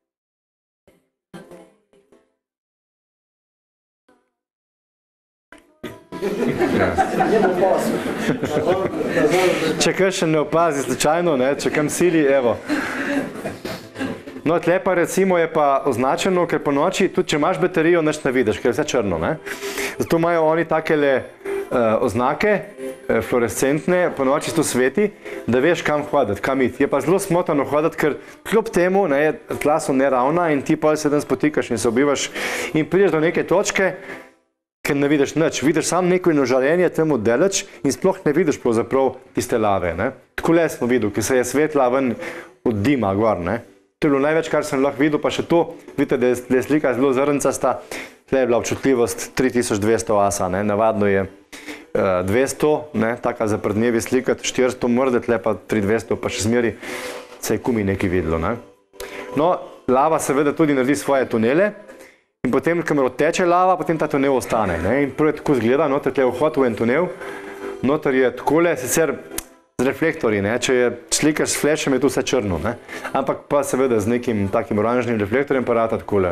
Če kaj še ne opazi slučajno, ne, če kam sili, evo. No, tle pa recimo je pa označeno, ker po noči, tudi če imaš baterijo, nič ne vidiš, ker je vse črno, ne. Zato imajo oni takele oznake, fluorescentne, po noči to sveti, da veš, kam hoditi, kam iti. Je pa zelo smotrno hoditi, ker kljub temu tla so neravna in ti pa se dan spotikaš in se obivaš in prideš do neke točke, ker ne vidiš nič. Vidiš samo neko žarenje temu daleč in sploh ne vidiš pravzaprav tiste lave. Takole smo videli, ki se je svetla ven od dima gor. To je bilo največ, kar sem lahko videl, pa še to, vidite, da je slika zelo zrncasta, tle je bila občutljivost 3200 asa, navadno je 200, taka za pred slika, 400 mrde, tle pa 3200, pa še zmeri se je kumi nekaj videlo. No, lava seveda tudi naredi svoje tunele in potem, kamor odteče lava, potem ta tunel ostane. In prvo je tako zgleda, noter tle je vhod v en tunel, noter je takole, sicer z reflektorji, če je slikaš s flešem, je tu vse črno, ampak pa seveda z nekim takim oranžnim reflektorjem pa rata takole.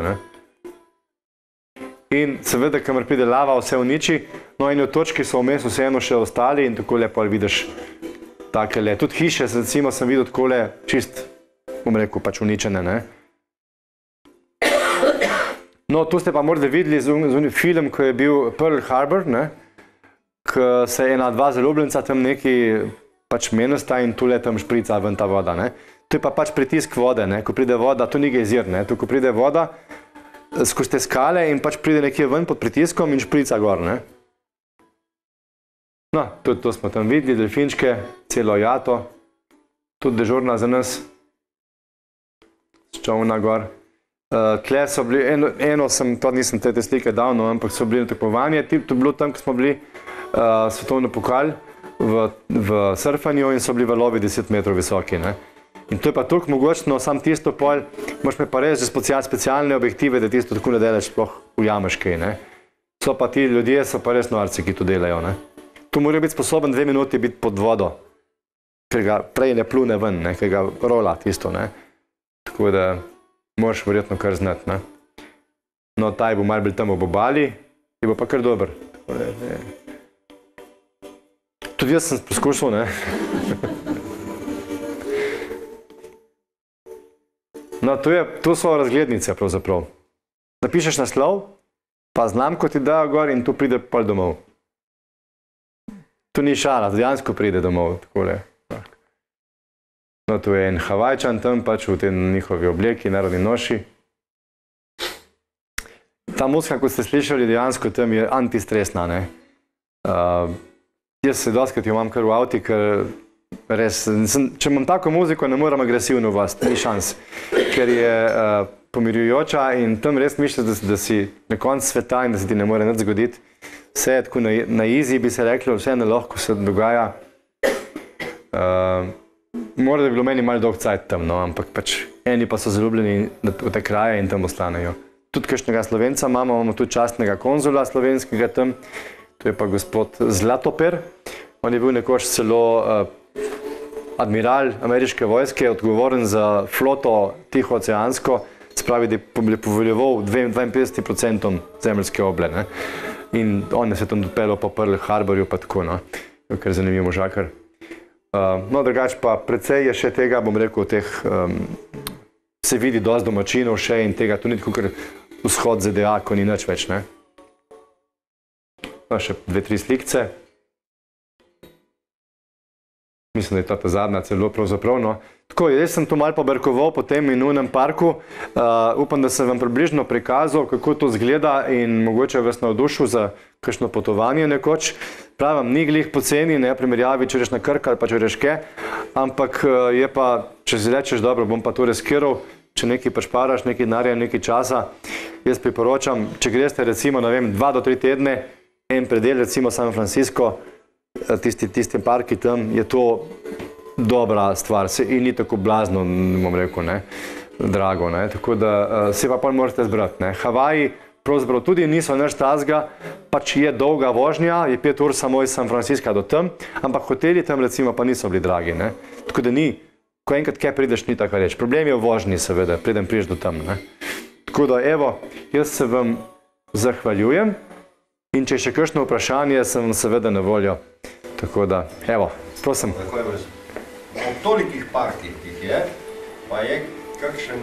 In seveda, kamor pride lava, vse uniči, no in v točki so vmes vseeno še ostali in takole pa vidiš takele. Tudi hiše, recimo, sem videl takole čist, bom rekel, pač uničene. No, tu ste pa morda videli z film, ko je bil Pearl Harbor, ko se je dva zaljubljenca tam neki pač menesta in tule tam šprica ven ta voda. To je pa pač pritisk vode, ko pride voda, to ni gejzir, ko pride voda, skozi te skale in pač pride nekje ven pod pritiskom in šprica gor. No, tudi to smo tam videli, delfinčke, celo jato, tudi dežurna za nas, s čovna gor. Tle so bili, eno sem, to nisem te slike davno, ampak so bili na tekmovanje, to je bilo tam, ko smo bili svetovni pokal v surfanju in so bili valovi 10 metrov visoki. In to je pa toliko mogočno, sam tisto pol, moraš me pa res že specialne objektive, da tisto tako ne delaš sploh ujameš kaj. So pa ti ljudje, so pa res norci, ki to delajo. Tu morajo biti sposoben 2 minuti biti pod vodo, ker ga prej ne plune ven, ker ga rola tisto. Tako da moraš verjetno kar znati. No, taj bo malo bil tam ob obali, je bo pa kar dober. Tudi jaz sem poskušal, No, tu so razglednice pravzaprav. Napišeš naslov, pa znamko ti dajo gor in tu pride pol domov. Tu ni šala, dejansko pride domov, takole. No, tu je en Havajčan tam, pač v tej njihovi obleki, narodni noši. Ta muzika, kot ste slišali, dejansko tam je antistresna, Jaz se doskrat jo imam kar v avti, ker res, če imam tako muziko, ne moram agresivno vas, ni šans, ker je pomirjujoča in tam res misliš, da si na koncu sveta in da se ti ne more nič zgoditi. Vse je tako na easy, bi se reklo, vse ne lahko se dogaja. Mora da bi bilo meni malo dolg cajt tam, ampak pač eni pa so zaljubljeni v te kraje in tam ostanejo. Tudi kakšnega Slovenca imamo tudi častnega konzula slovenskega tam, to je pa gospod Zlatoper. On je bil nekoč celo admiral ameriške vojske, odgovoren za floto Tihooceansko, se pravi, da je poveljeval 52% zemeljske oble. In on je se tam dopeljal po Pearl Harborju, pa tako, kar je zanimiv možakar. No, drugače pa precej je še tega, bom rekel, se vidi dosti domačinov še in tega, tu ni tako kar vzhod ZDA, ko ni nič več, No, še 2-3 slikce. Mislim, da je ta zadnja celo pravzaprav. Tako, jaz sem tu malo poberkoval po tem minunem parku. Upam, da sem vam približno prikazal, kako to zgleda in mogoče vas navdušil za kakšno potovanje nekoč. Pravim, ni glih poceni, ne primerjavi, če reš na Krk ali pa če reš kaj, ampak je pa, če si rečeš, dobro, bom pa to riskiral, če nekaj pašparaš, nekaj denarja, nekaj časa, jaz priporočam, če greste recimo, ne vem, 2 do 3 tedne, en predel, recimo San Francisco, tisti parki tam, je to dobra stvar in ni tako blazno, bom rekel, drago, tako da se pa pol morate zbrati. Havaji pravzaprav tudi niso nič tazga, pač je dolga vožnja, je 5 ur samo iz San Francisca do tam, ampak hoteli tam recimo pa niso bili dragi, tako da ni, ko enkrat kaj prideš, ni tako reč. Problem je v vožnji seveda, preden prideš do tam. Tako da evo, jaz se vam zahvaljujem. In če je še kakšno vprašanje, sem seveda na voljo. Tako da, evo, prosim. V tolikih parkih, ki jih je, pa je kakšen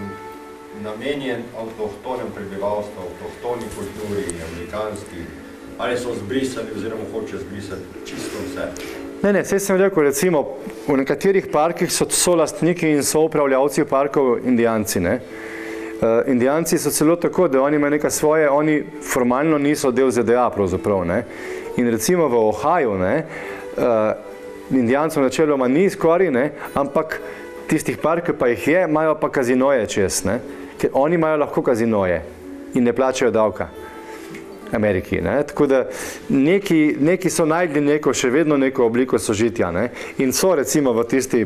namenjen avtohtonem prebivalstvu, avtohtoni kulturi, amerikanski, ali so zbrisali oziroma hoče zbrisati čisto vse? Ne, saj sem rekel, recimo, v nekaterih parkih so solastniki in soupravljavci parkov Indijanci, ne. Indijanci so celo tako, da oni imajo nekaj svoje, oni formalno niso del ZDA pravzaprav, ne. In recimo v Ohaju, ne, Indijancov načeloma ni skoraj, ne, ampak tistih parkov pa jih je, imajo pa kazinoje čez, ne. Ker oni imajo lahko kazinoje in ne plačajo davka. Ameriki, ne. Tako da neki so najdli neko, še vedno neko obliko sožitja, ne. In so recimo v tisti,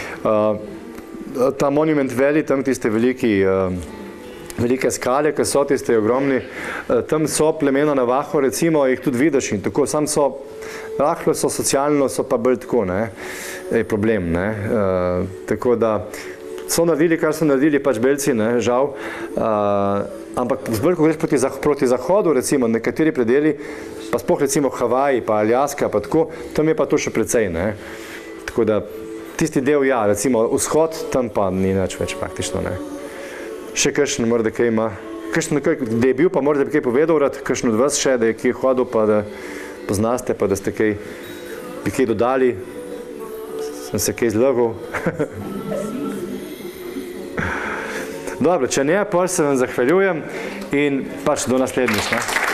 ta Monument Valley, tam tiste velike skale, ki so tiste ogromni, tam so plemena Navaho, recimo, jih tudi vidiš in tako, sam so, rahlo so socialno, so pa bolj tako, ne, je problem, ne. Tako da so naredili, kar so naredili pač belci, ne, žal, ampak zbolj, ko greš proti zahodu, recimo, nekateri predeli, pa sploh recimo Havaji, pa Aljaska, pa tako, tam je pa to še precej, ne. Tako da tisti del, ja, recimo vzhod, tam pa ni nič več praktično, ne. Še kakšen morda kaj ima, da je bil, pa morda bi kaj povedal rad, kakšen od vas še, da je kaj hodil, pa da poznaste, pa da ste kaj, bi kaj dodali, sem se kaj zlagal. Dobro, če ne, pa se vam zahvaljujem in pač do naslednjič, ne.